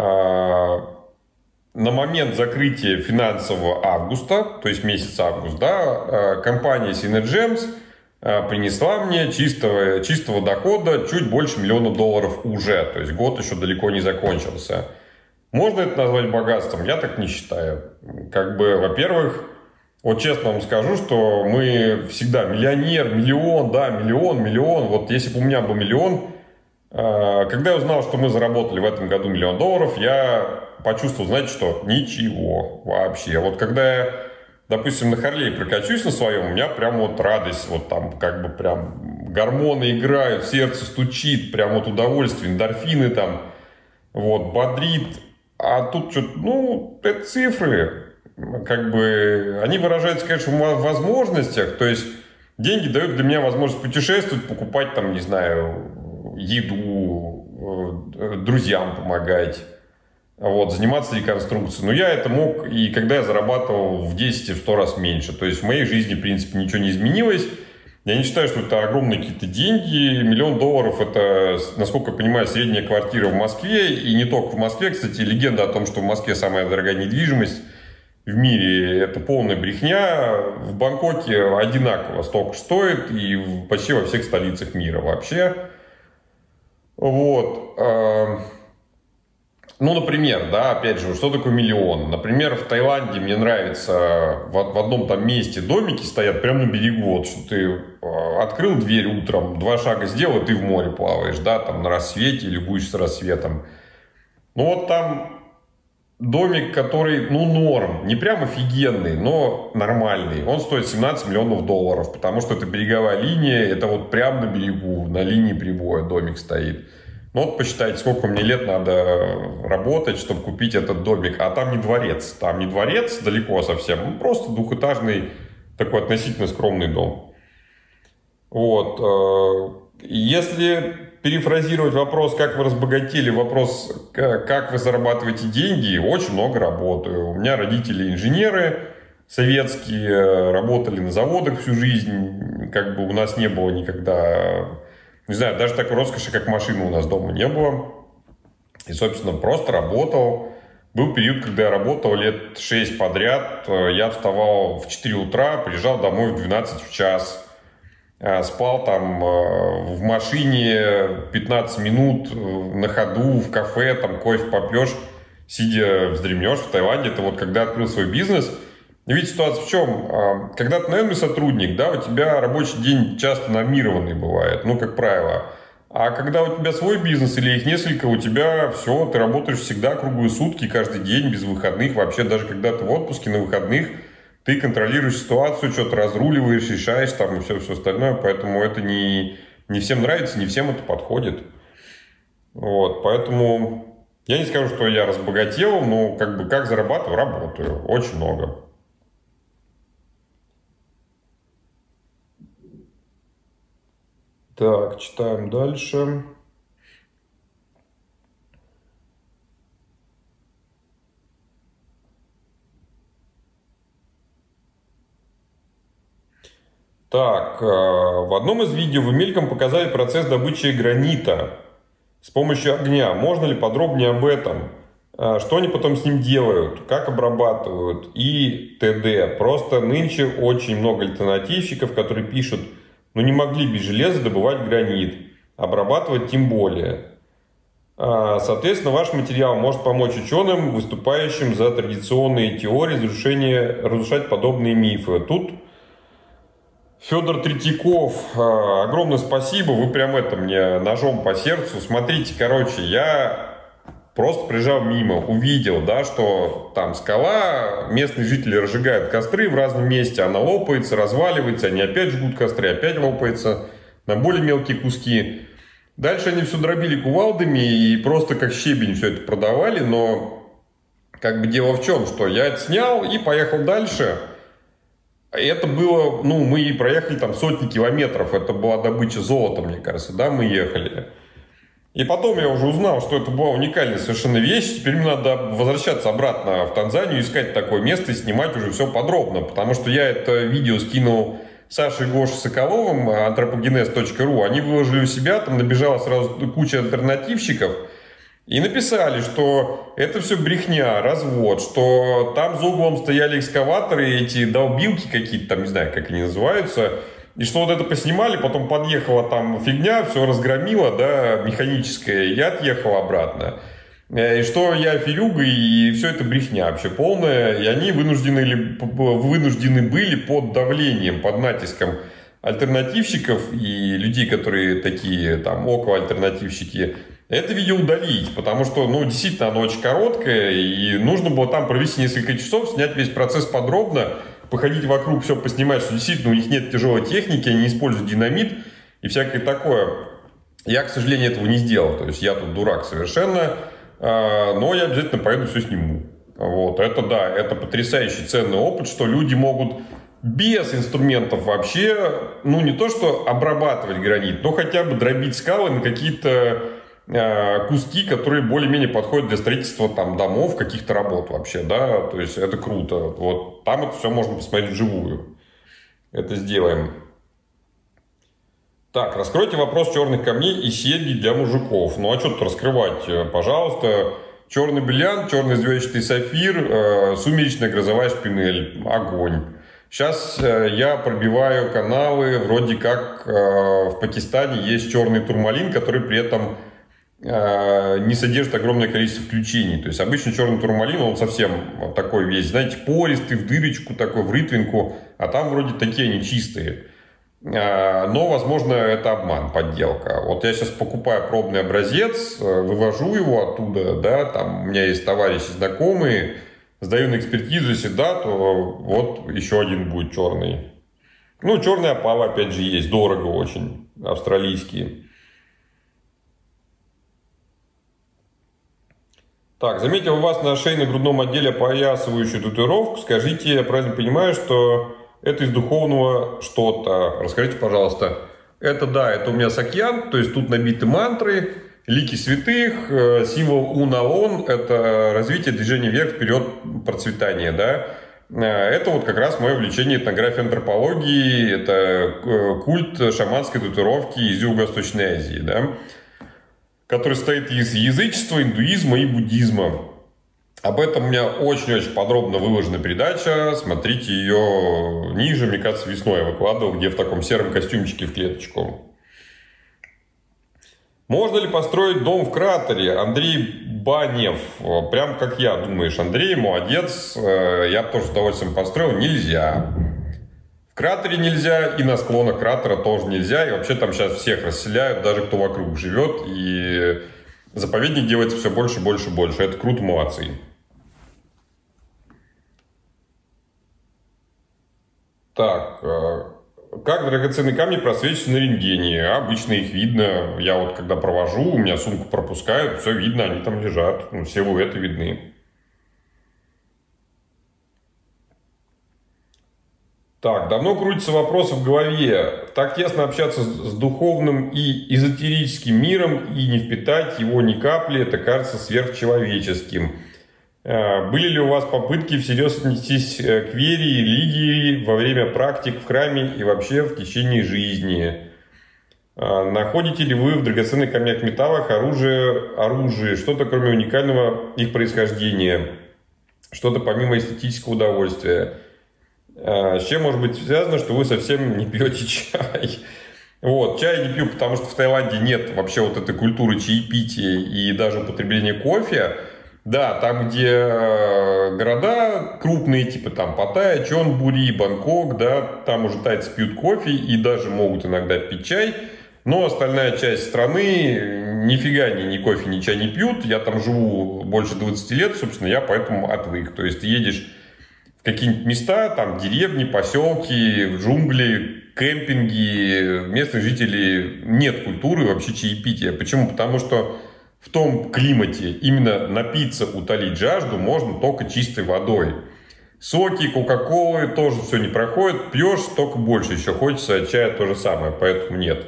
на момент закрытия финансового августа, то есть месяц август, да, компания Synergems принесла мне чистого, чистого дохода чуть больше миллиона долларов уже. То есть год еще далеко не закончился. Можно это назвать богатством? Я так не считаю. Как бы, во-первых, вот честно вам скажу, что мы всегда миллионер, миллион, да, миллион, миллион. Вот если бы у меня был миллион, когда я узнал, что мы заработали в этом году миллион долларов, я почувствовал, знаете что, ничего вообще. Вот когда я, допустим, на Харлее прокачусь на своем, у меня прям вот радость, вот там как бы прям гормоны играют, сердце стучит, прям вот удовольствие, эндорфины там, вот, бодрит. А тут что-то, ну, это цифры, как бы, они выражаются, конечно, в возможностях, то есть деньги дают для меня возможность путешествовать, покупать там, не знаю, еду, друзьям помогать, вот, заниматься реконструкцией. Но я это мог, и когда я зарабатывал в десять-сто раз меньше, то есть в моей жизни, в принципе, ничего не изменилось. Я не считаю, что это огромные какие-то деньги. Миллион долларов – это, насколько я понимаю, средняя квартира в Москве. И не только в Москве. Кстати, легенда о том, что в Москве самая дорогая недвижимость в мире – это полная брехня. В Бангкоке одинаково столько стоит. И почти во всех столицах мира вообще. Вот. Ну, например, да, опять же, что такое миллион? Например, в Таиланде мне нравится, в, в одном там месте домики стоят прямо на берегу, вот, что ты э, открыл дверь утром, два шага сделал, и ты в море плаваешь, да, там на рассвете, любуешься рассветом. Ну, вот там домик, который, ну, норм, не прям офигенный, но нормальный. Он стоит семнадцать миллионов долларов, потому что это береговая линия, это вот прямо на берегу, на линии прибоя домик стоит. Ну вот посчитайте, сколько мне лет надо работать, чтобы купить этот домик. А там не дворец. Там не дворец, далеко совсем. Ну, просто двухэтажный, такой относительно скромный дом. Вот. Если перефразировать вопрос, как вы разбогатели, вопрос, как вы зарабатываете деньги, очень много работаю. У меня родители инженеры советские, работали на заводах всю жизнь. Как бы у нас не было никогда... Не знаю, даже такой роскоши, как машина у нас дома не было. И, собственно, просто работал. Был период, когда я работал лет шесть подряд. Я вставал в четыре утра, приезжал домой в двенадцать в час. Спал там в машине пятнадцать минут на ходу, в кафе, там кофе попьешь, сидя вздремнешь в Таиланде. Это вот когда открыл свой бизнес. И ведь ситуация в чем? Когда ты наемный сотрудник, да, у тебя рабочий день часто нормированный бывает, ну, как правило. А когда у тебя свой бизнес или их несколько, у тебя все, ты работаешь всегда круглые сутки, каждый день, без выходных. Вообще, даже когда ты в отпуске, на выходных, ты контролируешь ситуацию, что-то разруливаешь, решаешь там и все, все остальное. Поэтому это не, не всем нравится, не всем это подходит. Вот, поэтому я не скажу, что я разбогател, но как бы как зарабатываю, работаю. Очень много. Так, читаем дальше. Так, в одном из видео вы мельком показали процесс добычи гранита с помощью огня. Можно ли подробнее об этом? Что они потом с ним делают? Как обрабатывают? И т.д. Просто нынче очень много альтернативщиков, которые пишут: но не могли без железа добывать гранит, обрабатывать тем более. Соответственно, ваш материал может помочь ученым, выступающим за традиционные теории разрушения, разрушать подобные мифы. Тут Федор Третьяков, огромное спасибо, вы прям это мне ножом по сердцу. Смотрите, короче, я просто приезжал мимо, увидел, да, что там скала, местные жители разжигают костры в разном месте, она лопается, разваливается, они опять жгут костры, опять лопается на более мелкие куски. Дальше они все дробили кувалдами и просто как щебень все это продавали, но как бы дело в чем, что я это снял и поехал дальше. Это было, ну, мы проехали там сотни километров, это была добыча золота, мне кажется, да, мы ехали. И потом я уже узнал, что это была уникальная совершенно вещь. Теперь мне надо возвращаться обратно в Танзанию, искать такое место и снимать уже все подробно. Потому что я это видео скинул Саше и Гошей Соколовым, антропогенез точка ру. Они выложили у себя, там набежала сразу куча альтернативщиков. И написали, что это все брехня, развод, что там за углом стояли экскаваторы, эти долбилки какие-то, там не знаю, как они называются. И что вот это поснимали, потом подъехала там фигня, все разгромила, да, механическая, и я отъехал обратно. И что я филюга, и все это брехня вообще полная. И они вынуждены, вынуждены были под давлением, под натиском альтернативщиков и людей, которые такие там около альтернативщики, это видео удалить, потому что, ну, действительно, оно очень короткое, и нужно было там провести несколько часов, снять весь процесс подробно, походить вокруг, все поснимать, что действительно у них нет тяжелой техники, они не используют динамит и всякое такое. Я, к сожалению, этого не сделал, то есть я тут дурак совершенно, но я обязательно поеду, все сниму. Вот, это да, это потрясающий ценный опыт, что люди могут без инструментов вообще, ну, не то что обрабатывать гранит, но хотя бы дробить скалы на какие-то куски, которые более-менее подходят для строительства там домов, каких-то работ вообще, да, то есть это круто. Вот там это все можно посмотреть вживую. Это сделаем. Так, раскройте вопрос черных камней и серьги для мужиков. Ну а что тут раскрывать? Пожалуйста. Черный бриллиант, черный звездчатый сапфир, сумеречная грозовая шпинель. Огонь. Сейчас я пробиваю каналы, вроде как в Пакистане есть черный турмалин, который при этом не содержит огромное количество включений. То есть обычно черный турмалин, он совсем вот такой весь, знаете, пористый, в дырочку такой, в рытвинку, а там вроде такие они чистые. Но, возможно, это обман, подделка. Вот я сейчас покупаю пробный образец, вывожу его оттуда, да, там у меня есть товарищи знакомые, сдаю на экспертизу, если да, то вот еще один будет черный. Ну, черный опал, опять же, есть, дорого очень, австралийские. Так, заметил у вас на шейно-грудном отделе опоясывающую татуировку. Скажите, я правильно понимаю, что это из духовного что-то? Расскажите, пожалуйста. Это да, это у меня сакьян, то есть тут набиты мантры, лики святых, символ Уналон, это развитие движения вверх, вперед, процветание, да. Это вот как раз мое увлечение этнографией, антропологии, это культ шаманской татуировки из Юго-Восточной Азии, да, который состоит из язычества, индуизма и буддизма. Об этом у меня очень-очень подробно выложена передача. Смотрите ее ниже, мне кажется, весной я выкладывал, где в таком сером костюмчике в клеточку. Можно ли построить дом в кратере? Андрей Банев. Прям как я, думаешь, Андрей, молодец. Я бы тоже с удовольствием построил. Нельзя. В кратере нельзя, и на склонах кратера тоже нельзя. И вообще там сейчас всех расселяют, даже кто вокруг живет. И заповедник делается все больше, больше, больше. Это круто, молодцы. Так, как драгоценные камни просвечиваются на рентгене? Обычно их видно. Я вот когда провожу, у меня сумку пропускают, все видно, они там лежат. Ну, силуэты видны. Так, давно крутится вопрос в голове. Так тесно общаться с духовным и эзотерическим миром и не впитать его ни капли, это кажется сверхчеловеческим. Были ли у вас попытки всерьез отнестись к вере и религии во время практик в храме и вообще в течение жизни? Находите ли вы в драгоценных камнях, металлах оружие, оружие, что-то кроме уникального их происхождения, что-то помимо эстетического удовольствия? С чем может быть связано, что вы совсем не пьете чай? Вот, чай не пью, потому что в Таиланде нет вообще вот этой культуры чаепития и даже употребления кофе. Да, там, где города крупные, типа там Паттайя, Чонбури, Бангкок, да, там уже тайцы пьют кофе и даже могут иногда пить чай. Но остальная часть страны нифига ни, ни кофе, ни чай не пьют. Я там живу больше двадцати лет, собственно, я поэтому отвык. То есть ты едешь в какие-нибудь места, там деревни, поселки, в джунгли, кемпинги, местных жителей нет культуры вообще чаепития. Почему? Потому что в том климате именно напиться, утолить жажду можно только чистой водой. Соки, кока-колы тоже все не проходит. Пьешь, только больше еще хочется, чая то же самое, поэтому нет.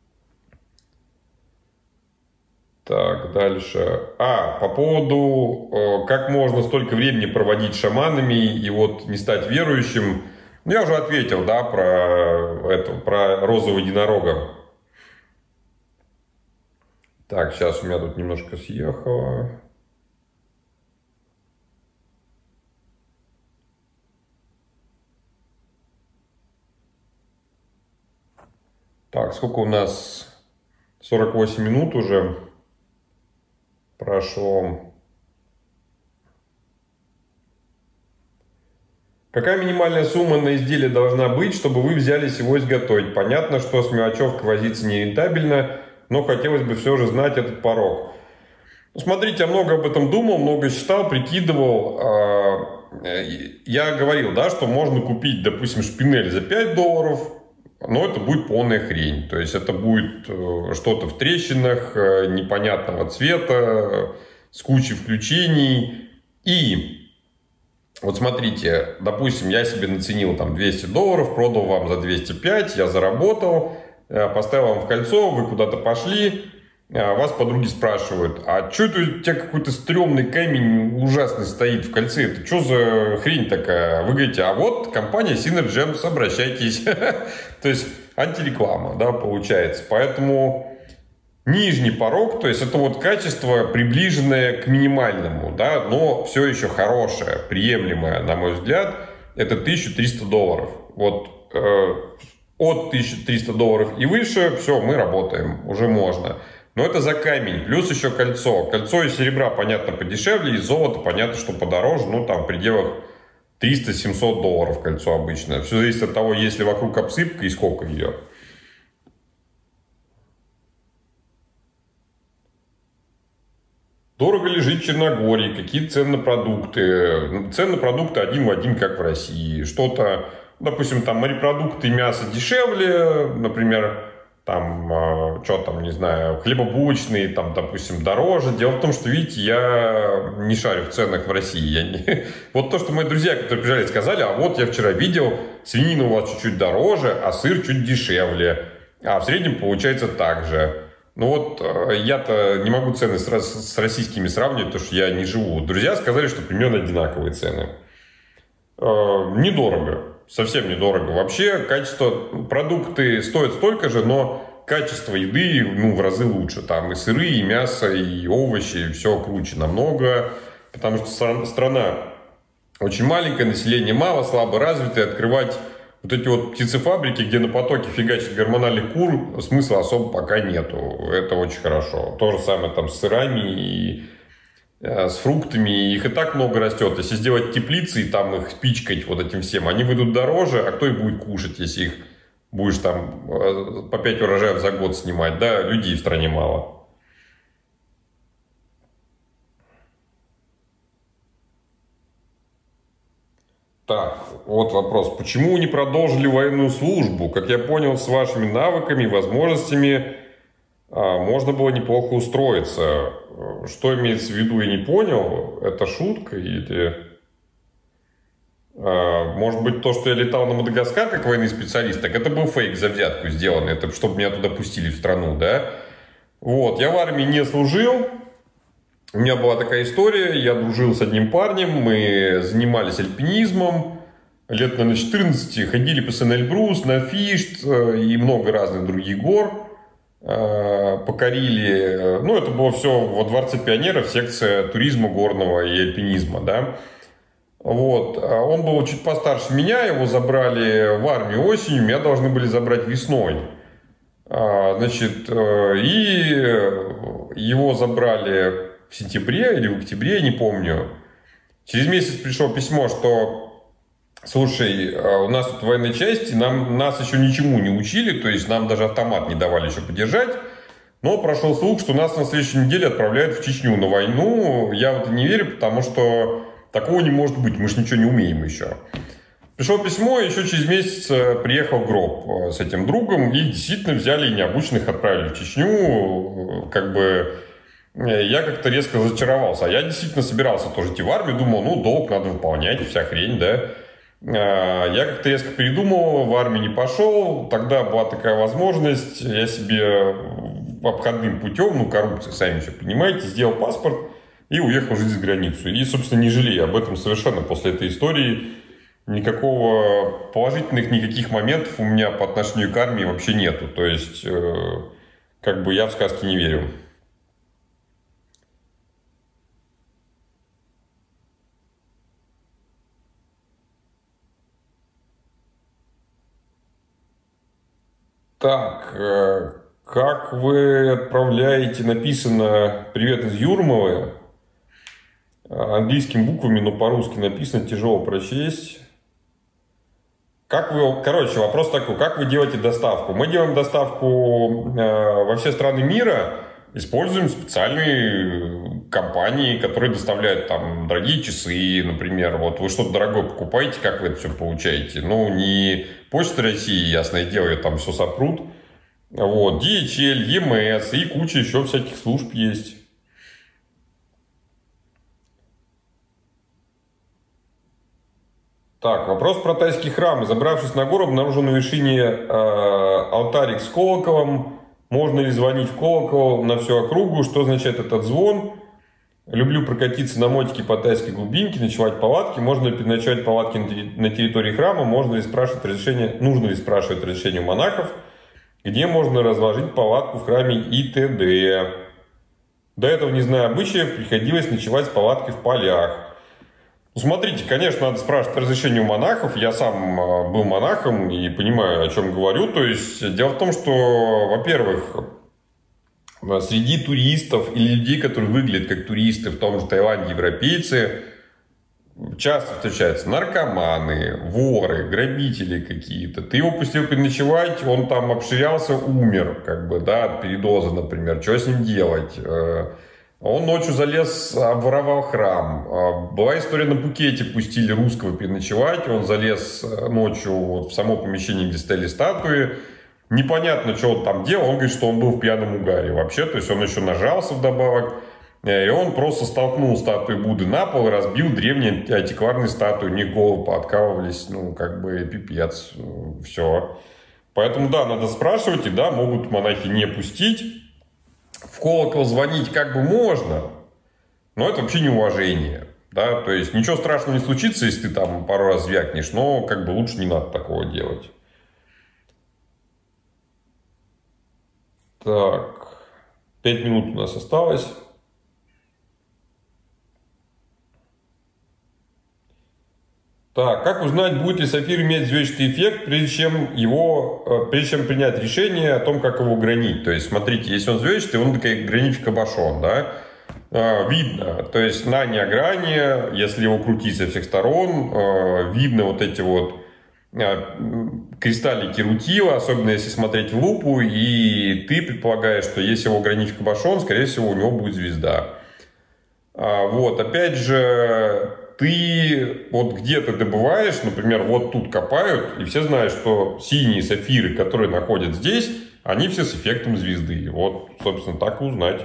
Так, дальше. А, по поводу, как можно столько времени проводить с шаманами и вот не стать верующим. Ну, я уже ответил, да, про, это, про розового единорога. Так, сейчас у меня тут немножко съехало. Так, сколько у нас? сорок восемь минут уже прошло. Какая минимальная сумма на изделие должна быть, чтобы вы взялись его изготовить? Понятно, что с мелочевкой возиться нерентабельно, но хотелось бы все же знать этот порог. Ну, смотрите, я много об этом думал, много считал, прикидывал. Я говорил, да, что можно купить, допустим, шпинель за пять долларов, но это будет полная хрень. То есть это будет что-то в трещинах, непонятного цвета, с кучей включений. И вот смотрите, допустим, я себе наценил там двести долларов, продал вам за двести пять, я заработал. Поставил вам в кольцо, вы куда-то пошли, вас подруги спрашивают, а что это у тебя какой-то стрёмный камень ужасный стоит в кольце, это что за хрень такая? Вы говорите, а вот компания Synergems, обращайтесь. То есть антиреклама, да, получается. Поэтому нижний порог, то есть это вот качество, приближенное к минимальному, да, но все еще хорошее, приемлемое, на мой взгляд, это тысяча триста долларов. Вот э, от тысячи трёхсот долларов и выше, все, мы работаем, уже можно. Но это за камень, плюс еще кольцо. Кольцо из серебра, понятно, подешевле, из золота, понятно, что подороже, ну, там, в пределах триста-семьсот долларов кольцо обычно. Все зависит от того, есть ли вокруг обсыпка и сколько ее. Дорого ли жить в Черногории? Какие цены на продукты? Цены на продукты один в один, как в России. Что-то, допустим, там морепродукты, мясо дешевле, например, там, э, что там, не знаю, хлебобулочные, там, допустим, дороже. Дело в том, что, видите, я не шарю в ценах в России. Я не... Вот то, что мои друзья, которые приезжали, сказали, а вот я вчера видел, свинина у вас чуть-чуть дороже, а сыр чуть дешевле. А в среднем получается так же. Ну вот, я-то не могу цены с, с российскими сравнивать, потому что я не живу. Друзья сказали, что примерно одинаковые цены. Э, недорого, совсем недорого. Вообще, качество, продукты стоят столько же, но качество еды, ну, в разы лучше. Там и сыры, и мясо, и овощи, и все круче намного. Потому что страна очень маленькая, население мало, слабо развитое. Открывать вот эти вот птицефабрики, где на потоке фигачат гормональных кур, смысла особо пока нету. Это очень хорошо. То же самое там с сырами и э, с фруктами. Их и так много растет. Если сделать теплицы и там их пичкать вот этим всем, они выйдут дороже, а кто их будет кушать, если их будешь там э, по пять урожаев за год снимать? Да, людей в стране мало. Так, вот вопрос. Почему не продолжили военную службу? Как я понял, с вашими навыками и возможностями а, можно было неплохо устроиться. Что имеется в виду, я не понял. Это шутка или... А, может быть, то, что я летал на Мадагаскар как военный специалист, так это был фейк за взятку сделанный. Это чтобы меня туда пустили в страну, да? Вот, я в армии не служил. У меня была такая история, я дружил с одним парнем, мы занимались альпинизмом, лет, наверное, четырнадцать, ходили по Сен-Эльбрус, на Фишт и много разных других гор, покорили, ну, это было все во Дворце пионеров, секция туризма горного и альпинизма, да. Вот, он был чуть постарше меня, его забрали в армию осенью, меня должны были забрать весной. Значит, и его забрали в сентябре или в октябре, я не помню. Через месяц пришло письмо, что, слушай, у нас тут в военной части, нам, нас еще ничему не учили, то есть нам даже автомат не давали еще подержать. Но прошел слух, что нас на следующей неделе отправляют в Чечню на войну. Я в это не верю, потому что такого не может быть, мы же ничего не умеем еще. Пришло письмо, и еще через месяц приехал гроб с этим другом, и действительно взяли и необученных отправили в Чечню, как бы... Я как-то резко разочаровался. А я действительно собирался тоже идти в армию. Думал, ну, долг надо выполнять, вся хрень, да. Я как-то резко передумал, в армию не пошел. Тогда была такая возможность. Я себе обходным путем, ну, коррупция, сами все понимаете, сделал паспорт и уехал жить за границу. И, собственно, не жалею об этом совершенно после этой истории. Никакого положительных никаких моментов у меня по отношению к армии вообще нету. То есть, как бы я в сказки не верю. Так, как вы отправляете, написано «Привет из Юрмалы», английскими буквами, но по-русски написано, тяжело прочесть. Как вы, короче, вопрос такой, как вы делаете доставку? Мы делаем доставку во все страны мира, используем специальные компании, которые доставляют там дорогие часы, например. Вот вы что-то дорогое покупаете, как вы это все получаете? Ну, не Почта России, ясное дело, ее там все сопрут. Вот, ди эйч эл, и эм эс и куча еще всяких служб есть. Так, вопрос про тайский храм. Забравшись на гору, обнаружил на вершине э, алтарик с колоколом. Можно ли звонить в колокол на всю округу? Что означает этот звон? Люблю прокатиться на мотике по тайской глубинке, ночевать в палатке. Можно ли переночевать в палатке на территории храма? Можно ли спрашивать разрешение, нужно ли спрашивать разрешение у монахов? Где можно разложить палатку в храме и т.д. До этого, не зная обычаев, приходилось ночевать с палаткой в полях. Ну, смотрите, конечно, надо спрашивать разрешение у монахов. Я сам был монахом и понимаю, о чем говорю. То есть, дело в том, что, во-первых, среди туристов или людей, которые выглядят как туристы в том же Таиланде, европейцы, часто встречаются наркоманы, воры, грабители какие-то. Ты его пустил переночевать, он там обширялся, умер, как бы, да, от передоза, например. Что с ним делать? Он ночью залез, обворовал храм. Была история, на Пхукете пустили русского переночевать. Он залез ночью вот в само помещение, где стояли статуи. Непонятно, что он там делал. Он говорит, что он был в пьяном угаре вообще. То есть он еще нажался вдобавок. И он просто столкнул статую Будды на пол и разбил древние антикварные статуи. У них головы пооткалывались. Ну, как бы пипец. Все. Поэтому, да, надо спрашивать. И да, могут монахи не пустить. В колокол звонить как бы можно, но это вообще неуважение. Да? То есть ничего страшного не случится, если ты там пару раз звякнешь, но как бы лучше не надо такого делать. Так, пять минут у нас осталось. Так, как узнать, будет ли сапфир иметь звездчатый эффект, прежде чем, его, прежде чем принять решение о том, как его гранить? То есть, смотрите, если он звездчатый, он такой гранит кабошон, да? Видно, то есть на неогране, если его крутить со всех сторон, видно вот эти вот кристаллики рутила, особенно если смотреть в лупу, и ты предполагаешь, что если его гранить кабошон, скорее всего, у него будет звезда. Вот, опять же, ты вот где-то добываешь, например, вот тут копают, и все знают, что синие сапфиры, которые находят здесь, они все с эффектом звезды. Вот, собственно, так и узнать.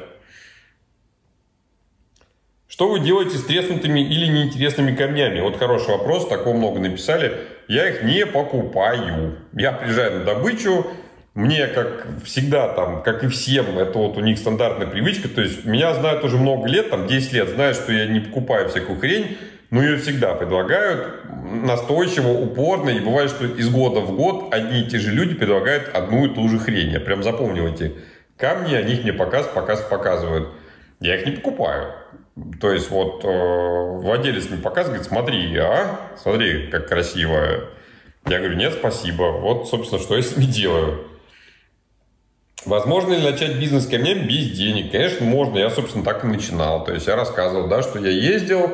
Что вы делаете с треснутыми или неинтересными камнями? Вот хороший вопрос, такого много написали. Я их не покупаю. Я приезжаю на добычу, мне, как всегда, там, как и всем, это вот у них стандартная привычка. То есть, меня знают уже много лет, там, десять лет, знают, что я не покупаю всякую хрень. Но ее всегда предлагают настойчиво, упорно. И бывает, что из года в год одни и те же люди предлагают одну и ту же хрень. Я прям запомнил эти камни, они их мне показ, показ, показывают. Я их не покупаю. То есть, вот э, владелец мне показывает, говорит, смотри, а? Смотри, как красиво. Я говорю, нет, спасибо. Вот, собственно, что я с ними делаю. Возможно ли начать бизнес с камнями без денег? Конечно, можно. Я, собственно, так и начинал. То есть, я рассказывал, да, что я ездил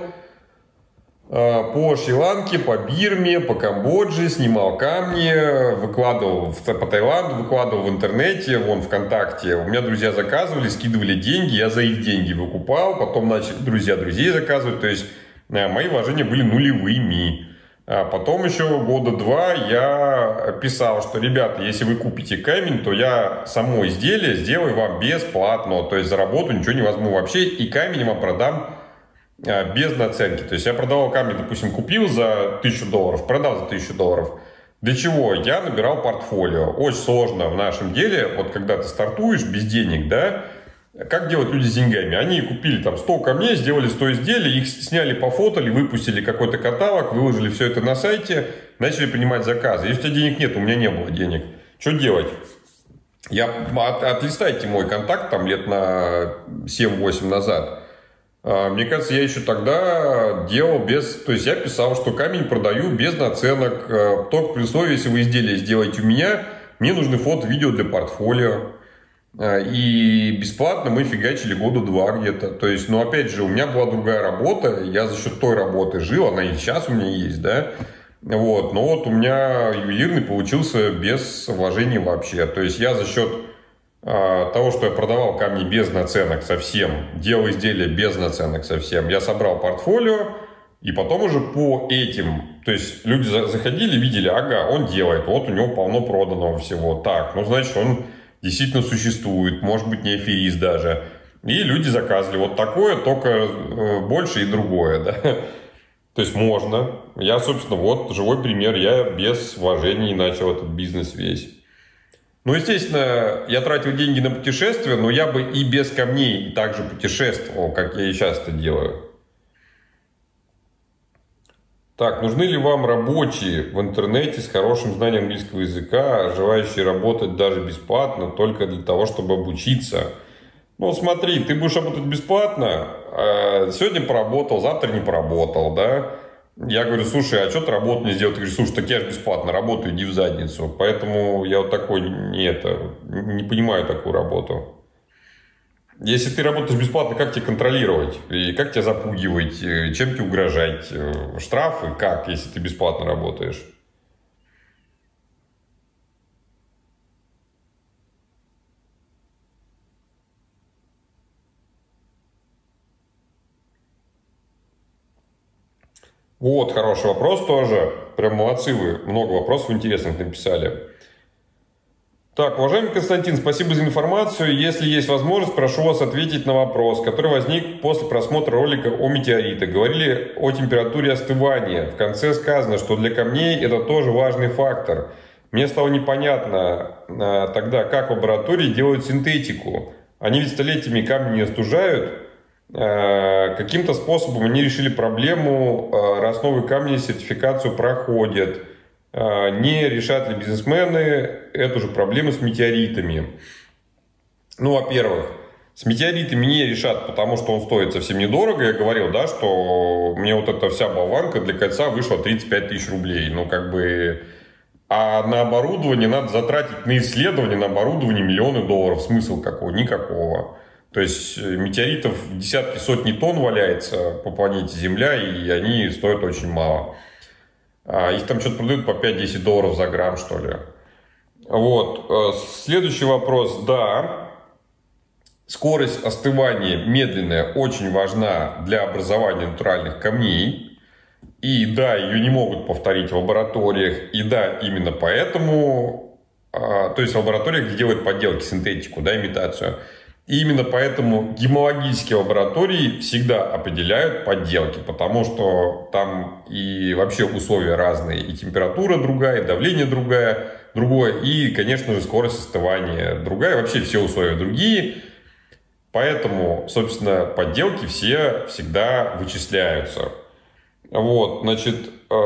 по Шри-Ланке, по Бирме, по Камбодже, снимал камни, выкладывал по Таиланду, выкладывал в интернете, вон ВКонтакте. У меня друзья заказывали, скидывали деньги, я за их деньги выкупал, потом начали друзья друзей заказывать, то есть мои вложения были нулевыми. А потом еще года два я писал, что, ребята, если вы купите камень, то я само изделие сделаю вам бесплатно, то есть за работу ничего не возьму вообще, и камень вам продам без наценки. То есть я продавал камни, допустим, купил за тысячу долларов, продал за тысячу долларов. Для чего? Я набирал портфолио. Очень сложно в нашем деле, вот когда ты стартуешь без денег, да, как делают люди с деньгами? Они купили там сто камней, сделали сто изделий, их сняли, пофотали, выпустили какой-то каталог, выложили все это на сайте, начали принимать заказы. Если у тебя денег нет, у меня не было денег. Что делать? Я, от, отлистайте мой контакт там лет на семь-восемь назад. Мне кажется, я еще тогда делал без... То есть я писал, что камень продаю без наценок. Только при условии, если вы изделие сделаете у меня, мне нужны фото, видео для портфолио. И бесплатно мы фигачили года два где-то. То есть, ну опять же, у меня была другая работа. Я за счет той работы жил, она и сейчас у меня есть, да. Вот. Но вот у меня ювелирный получился без вложений вообще. То есть я за счет того, что я продавал камни без наценок совсем, делал изделия без наценок совсем, я собрал портфолио, и потом уже по этим, то есть люди заходили, видели, ага, он делает, вот у него полно проданного всего, так, ну значит он действительно существует, может быть не аферист даже, и люди заказывали вот такое, только больше и другое, да, то есть можно, я, собственно, вот живой пример, я без вложений начал этот бизнес весь. Ну, естественно, я тратил деньги на путешествия, но я бы и без камней также путешествовал, как я и сейчас это делаю. Так, нужны ли вам рабочие в интернете с хорошим знанием английского языка, желающие работать даже бесплатно, только для того, чтобы обучиться? Ну, смотри, ты будешь работать бесплатно, сегодня поработал, завтра не поработал, да? Я говорю, слушай, а что ты работу не сделал? Ты говоришь, слушай, так я же бесплатно работаю, иди в задницу. Поэтому я вот такой не, это, не понимаю такую работу. Если ты работаешь бесплатно, как тебя контролировать? И как тебя запугивать? Чем тебе угрожать? Штрафы? Как, если ты бесплатно работаешь? Вот, хороший вопрос тоже. Прям молодцы вы. Много вопросов интересных написали. Так, уважаемый Константин, спасибо за информацию. Если есть возможность, прошу вас ответить на вопрос, который возник после просмотра ролика о метеоритах. Говорили о температуре остывания. В конце сказано, что для камней это тоже важный фактор. Мне стало непонятно а, тогда, как в лаборатории делают синтетику. Они ведь столетиями камни не остужают. А, каким-то способом они решили проблему, а, раз новые камни сертификацию проходят. Не решат ли бизнесмены эту же проблему с метеоритами? Ну, во-первых, с метеоритами не решат, потому что он стоит совсем недорого. Я говорил, да, что мне вот эта вся болванка для кольца вышла тридцать пять тысяч рублей. Ну, как бы... А на оборудование надо затратить, на исследование, на оборудование миллионы долларов. Смысл какого? Никакого. То есть метеоритов десятки, сотни тонн валяется по планете Земля, и они стоят очень мало. Их там что-то продают по пять-десять долларов за грамм, что ли. Вот. Следующий вопрос. Да, скорость остывания медленная очень важна для образования натуральных камней. И да, ее не могут повторить в лабораториях. И да, именно поэтому... То есть в лабораториях, где делают подделки, синтетику, да, имитацию. И именно поэтому гемологические лаборатории всегда определяют подделки, потому что там и вообще условия разные, и температура другая, и давление другое, другое, и, конечно же, скорость остывания другая, вообще все условия другие. Поэтому, собственно, подделки все всегда вычисляются. Вот, значит,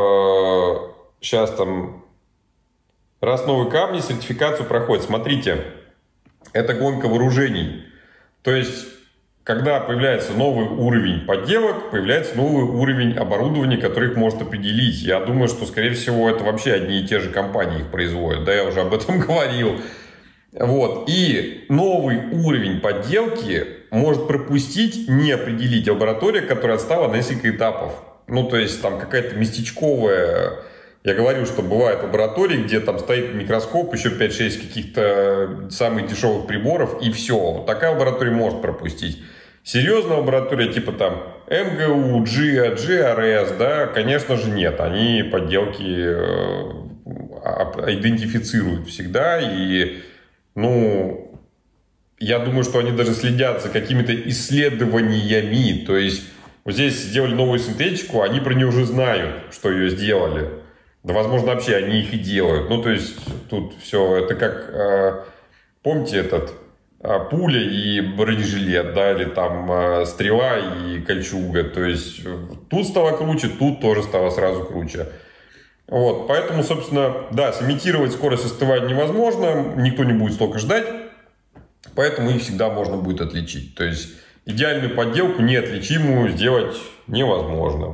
сейчас там, раз новые камни сертификацию проходят, смотрите, это гонка вооружений. То есть, когда появляется новый уровень подделок, появляется новый уровень оборудования, который их может определить. Я думаю, что, скорее всего, это вообще одни и те же компании их производят. Да, я уже об этом говорил. Вот. И новый уровень подделки может пропустить, не определить лаборатория, которая отстала на несколько этапов. Ну, то есть, там какая-то местечковая... Я говорю, что бывают лаборатории, где там стоит микроскоп, еще пять-шесть каких-то самых дешевых приборов, и все. Вот такая лаборатория может пропустить. Серьезная лаборатория, типа там эм гэ у, джи эй, джи ар эс, да, конечно же, нет. Они подделки идентифицируют всегда. И, ну, я думаю, что они даже следят за какими-то исследованиями. То есть, вот здесь сделали новую синтетику, они про нее уже знают, что ее сделали. Да, возможно, вообще они их и делают. Ну, то есть, тут все, это как, э, помните этот, э, пуля и бронежилет, да, или там э, стрела и кольчуга. То есть, тут стало круче, тут тоже стало сразу круче. Вот, поэтому, собственно, да, сымитировать скорость остывания невозможно, никто не будет столько ждать, поэтому их всегда можно будет отличить. То есть, идеальную подделку неотличимую сделать невозможно.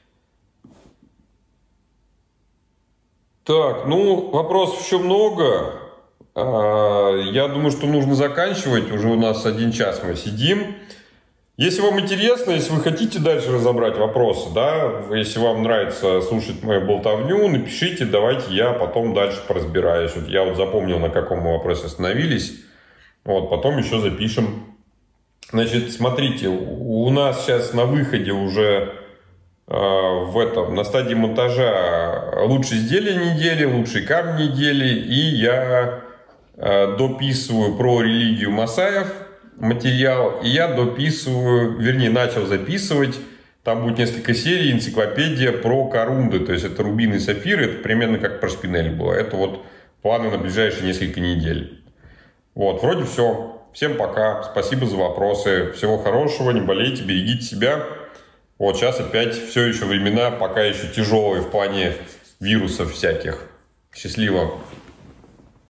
Так, ну, вопросов еще много. Я думаю, что нужно заканчивать. Уже у нас один час мы сидим. Если вам интересно, если вы хотите дальше разобрать вопросы, да, если вам нравится слушать мою болтовню, напишите, давайте я потом дальше поразбираюсь. Вот я вот запомнил, на каком мы вопросе остановились. Вот, потом еще запишем. Значит, смотрите, у нас сейчас на выходе уже... в этом, на стадии монтажа лучшие изделия недели, лучшие камни недели, и я дописываю про религию масаев материал, и я дописываю, вернее, начал записывать, там будет несколько серий, энциклопедия про корунды, то есть это рубины и сапфиры, это примерно как про шпинель было, это вот планы на ближайшие несколько недель. Вот, вроде все. Всем пока, спасибо за вопросы, всего хорошего, не болейте, берегите себя. Вот сейчас опять все еще времена, пока еще тяжелые в плане вирусов всяких. Счастливо.